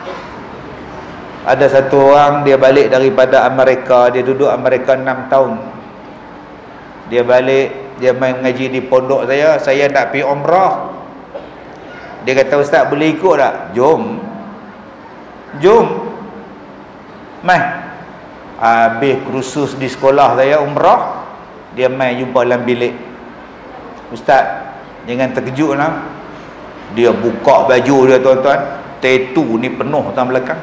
Ada satu orang, dia balik daripada Amerika, dia duduk Amerika enam tahun. Dia balik, dia main mengaji di pondok saya. Saya nak pergi umrah. Dia kata, Ustaz boleh ikut tak? Jom. Jom. Mai. Habis kursus di sekolah saya umrah, dia mai jumpa dalam bilik. Ustaz, jangan terkejut lah. Dia buka baju dia tuan-tuan, tattoo ni penuh atas belakang.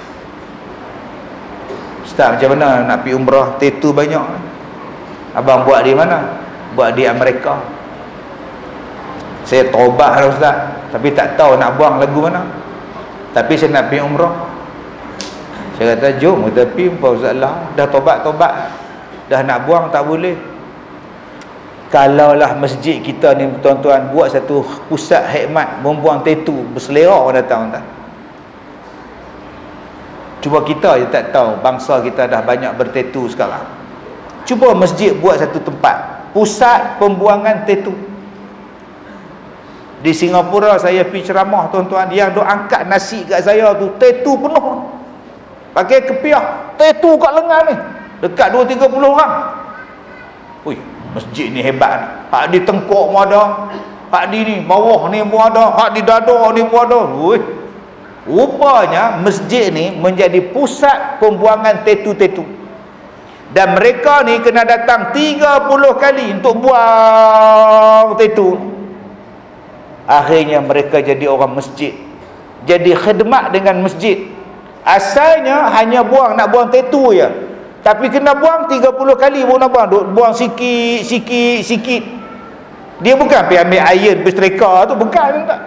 Ustaz, macam mana nak pergi umrah, tattoo banyak? Abang buat di mana? Buat di Amerika. Saya taubat lah Ustaz, tapi tak tahu nak buang lagu mana. Tapi saya nak pergi umrah. Saya kata jom kita pergi. Pak Ustaz lah, dah taubat-taubat, dah nak buang tak boleh. Kalaulah masjid kita ni tuan-tuan buat satu pusat hikmat membuang tattoo, berselera orang datang tuan. Cuba kita je tak tahu, bangsa kita dah banyak bertattoo sekarang. Cuba masjid buat satu tempat pusat pembuangan tattoo. Di Singapura saya pergi ceramah tuan-tuan, yang duk angkat nasi kat saya tu tattoo penuh. Pakai kepiah, tattoo kat lengan ni. Dekat dua tiga puluh orang. Ui, masjid ni hebat ni. Hak di tengkuk pun ada. Hak di ni bawah ni pun ada. Hak di dada ni pun ada. Ui. Rupanya masjid ni menjadi pusat pembuangan tattoo-tattoo. Dan mereka ni kena datang tiga puluh kali untuk buang tattoo. Akhirnya mereka jadi orang masjid, jadi khidmat dengan masjid. Asalnya hanya buang, nak buang tattoo je. Tapi kena buang tiga puluh kali pun nak buang. Duk buang sikit, sikit, sikit. Dia bukan pergi ambil iron, bersetrika tu. Bukan tak.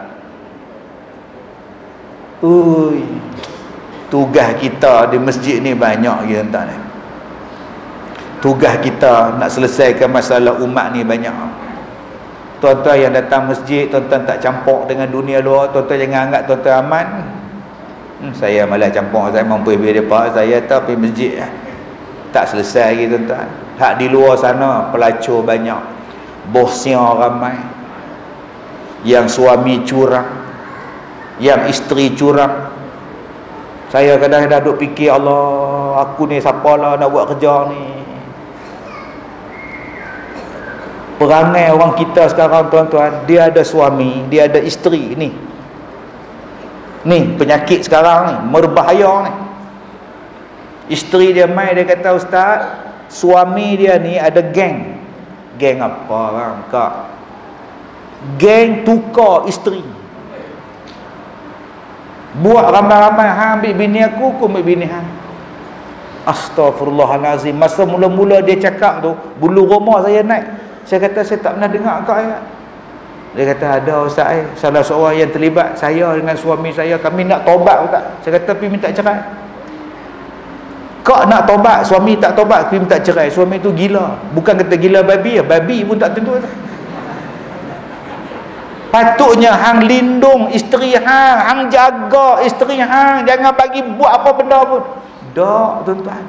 Ui, tugas kita di masjid ni banyak je entah ni. Tugas kita nak selesaikan masalah umat ni banyak. Tuan-tuan yang datang masjid, tuan-tuan tak campur dengan dunia luar. Tuan-tuan jangan anggap tuan-tuan aman. hmm, Saya malah campur, saya mampu pergi depan, saya tak pergi masjid. Tak selesai lagi tuan-tuan. Hak di luar sana pelacur banyak, bosnya ramai, yang suami curang, yang isteri curang. Saya kadang-kadang duk fikir, Allah, aku ni siapalah nak buat kerja ni. Perangai orang kita sekarang tuan-tuan, dia ada suami, dia ada isteri ni. Ni penyakit sekarang ni, berbahaya ni. Isteri dia mai, dia kata, Ustaz, suami dia ni ada geng. Geng apa bang kak? Geng tukar isteri. Buat ramai-ramai, ha ambil bini aku, aku ambil bini ha. Astaghfirullahalazim. Masa mula-mula dia cakap tu, bulu roma saya naik. Saya kata, saya tak pernah dengar kak ayat. Dia kata, ada Ustaz, eh, salah seorang yang terlibat, saya dengan suami saya, kami nak tobat Ustaz. Saya kata, pergi minta cerai. Kak nak tobat, suami tak tobat, pergi minta cerai. Suami tu gila. Bukan kata gila babi, babi pun tak tentu. Patutnya hang lindung isteri hang, hang jaga isteri hang, jangan bagi buat apa benda pun. Tak, tuan-tuan.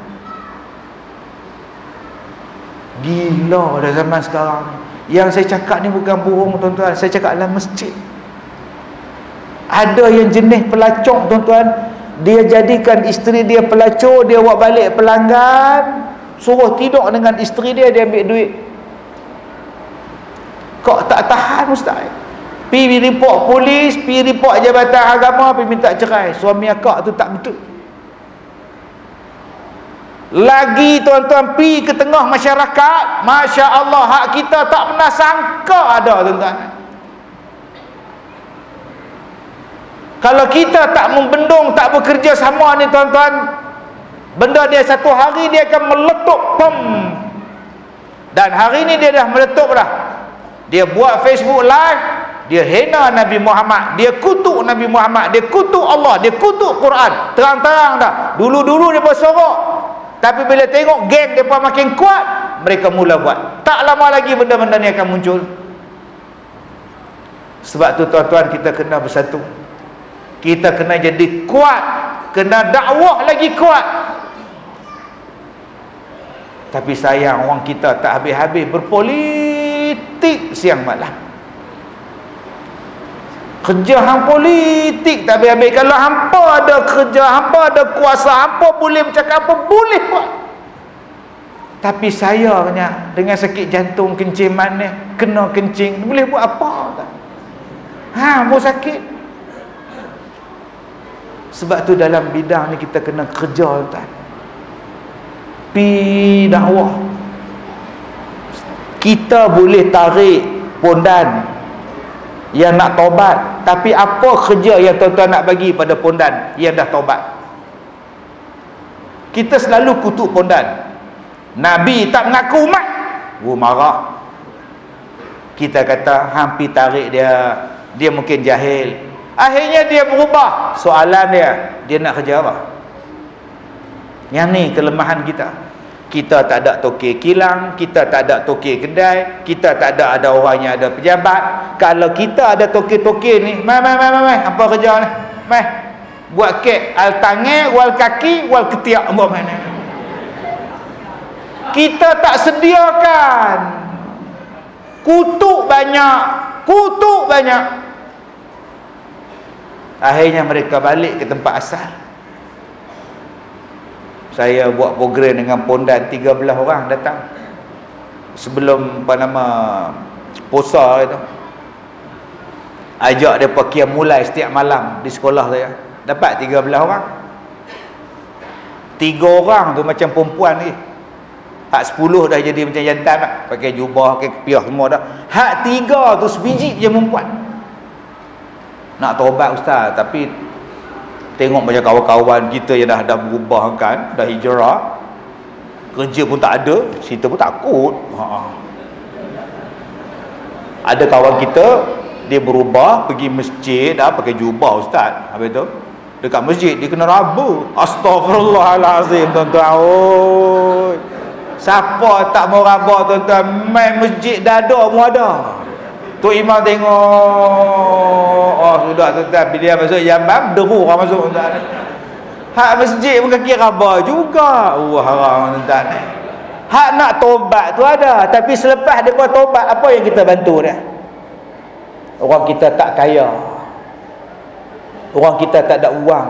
Gila dah zaman sekarang. Yang saya cakap ni bukan bohong tuan-tuan, saya cakap dalam masjid. Ada yang jenis pelacur tuan-tuan, dia jadikan isteri dia pelacur, dia buat balik pelanggan, suruh tidur dengan isteri dia, dia ambil duit. Kok tak tahan Ustaz? Pergi report polis, pergi report Jabatan Agama, pergi minta cerai. Suami akak tu tak betul. Lagi tuan-tuan, pergi ke tengah masyarakat, Masya Allah, hak kita tak pernah sangka ada tuan-tuan. Kalau kita tak membendung, tak bekerja sama ni tuan-tuan, benda dia satu hari dia akan meletup, pem. Dan hari ni dia dah meletup dah. Dia buat Facebook live, dia hina Nabi Muhammad, dia kutuk Nabi Muhammad, dia kutuk Allah, dia kutuk Quran. Terang-terang dah. Dulu-dulu dia bersorok, tapi bila tengok geng mereka makin kuat, mereka mula buat. Tak lama lagi benda-benda ni akan muncul. Sebab tu tuan-tuan, kita kena bersatu. Kita kena jadi kuat, kena dakwah lagi kuat. Tapi sayang, orang kita tak habis-habis berpolitik siang malam. Kerja hang politik tak habis-habis. Kalau hampa ada kerja, hampa ada kuasa, hampa boleh bercakap apa, boleh buat. Tapi sayangnya, dengan sakit jantung, kencing manis, kena kencing, boleh buat apa tak? Ha, mau sakit. Sebab tu dalam bidang ni kita kena kerja tuan. Pi dakwah. Kita boleh tarik pondan yang nak taubat, tapi apa kerja yang tuan-tuan nak bagi pada pondan yang dah taubat? Kita selalu kutuk pondan. Nabi tak mengaku umat, oh marah. Kita kata hampir tarik dia, dia mungkin jahil. Akhirnya dia berubah. Soalan dia, dia nak kerja apa? Yang ni kelemahan kita. Kita tak ada tokek kilang, kita tak ada tokek kedai, kita tak ada ada orang yang ada pejabat. Kalau kita ada tokek-tokek ni, mai mai mai mai, apa kerja ni? Mai buat kek al tangan, wal kaki, wal ketiak, buat mana? Kita tak sediakan. Kutuk banyak, kutuk banyak. Akhirnya mereka balik ke tempat asal. Saya buat program dengan pondan, tiga belas orang datang sebelum apa nama puasa itu. Ajak mereka qiyam mulai setiap malam di sekolah saya. Dapat tiga belas orang. Tiga orang tu macam perempuan ni. Hak sepuluh dah jadi macam jantan tak? Pakai jubah, pakai kepiah semua dah. Hak tiga tu sebiji je perempuan. Nak taubat ustaz, tapi tengok macam kawan-kawan kita yang dah dah berubah kan, dah hijrah, kerja pun tak ada, kita pun takut. Ha. Ada kawan kita dia berubah pergi masjid, dah pakai jubah ustaz. Habis tu dekat masjid dia kena raba. Astagfirullahalazim tuan-tuan. Oh. Siapa tak mau raba tuan-tuan, main masjid dada pun ada. Tu imam tengok, oh sudah tuan-tuan, bila dia masuk Yaman deru orang masuk tuan-tuan. Hak masjid pun kaki raba juga. Wah haram tuan-tuan. Hak nak tobat tu ada, tapi selepas dia buat tobat, apa yang kita bantu dia? Orang kita tak kaya, orang kita tak ada wang.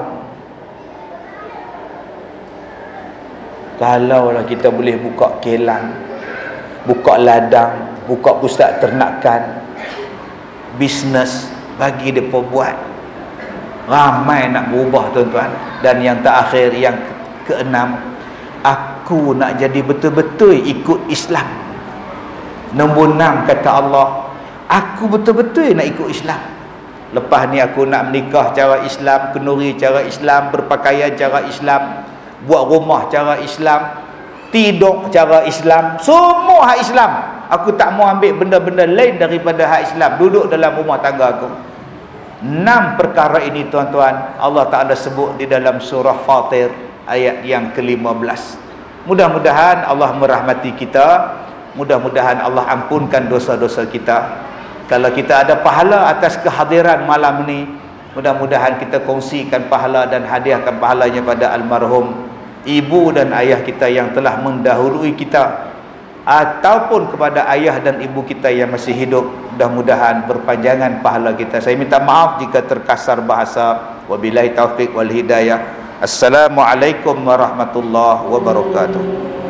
Kalaulah kita boleh buka kelang, buka ladang, buka pusat ternakan, bisnes bagi mereka buat, ramai nak berubah tuan-tuan. Dan yang terakhir, yang ke keenam, aku nak jadi betul-betul ikut Islam. Nombor enam kata Allah, aku betul-betul nak ikut Islam. Lepas ni aku nak menikah cara Islam, kenduri cara Islam, berpakaian cara Islam, buat rumah cara Islam, tidur cara Islam, semua hak Islam. Aku tak mau ambil benda-benda lain daripada hak Islam duduk dalam rumah tangga aku. Enam perkara ini tuan-tuan Allah Ta'ala sebut di dalam surah Fatir ayat yang ke lima belas. Mudah-mudahan Allah merahmati kita, mudah-mudahan Allah ampunkan dosa-dosa kita. Kalau kita ada pahala atas kehadiran malam ini, mudah-mudahan kita kongsikan pahala dan hadiahkan pahalanya pada almarhum ibu dan ayah kita yang telah mendahului kita, ataupun kepada ayah dan ibu kita yang masih hidup. Mudah-mudahan berpanjangan pahala kita. Saya minta maaf jika terkasar bahasa. Wabillahi taufiq wal hidayah. Assalamualaikum warahmatullahi wabarakatuh.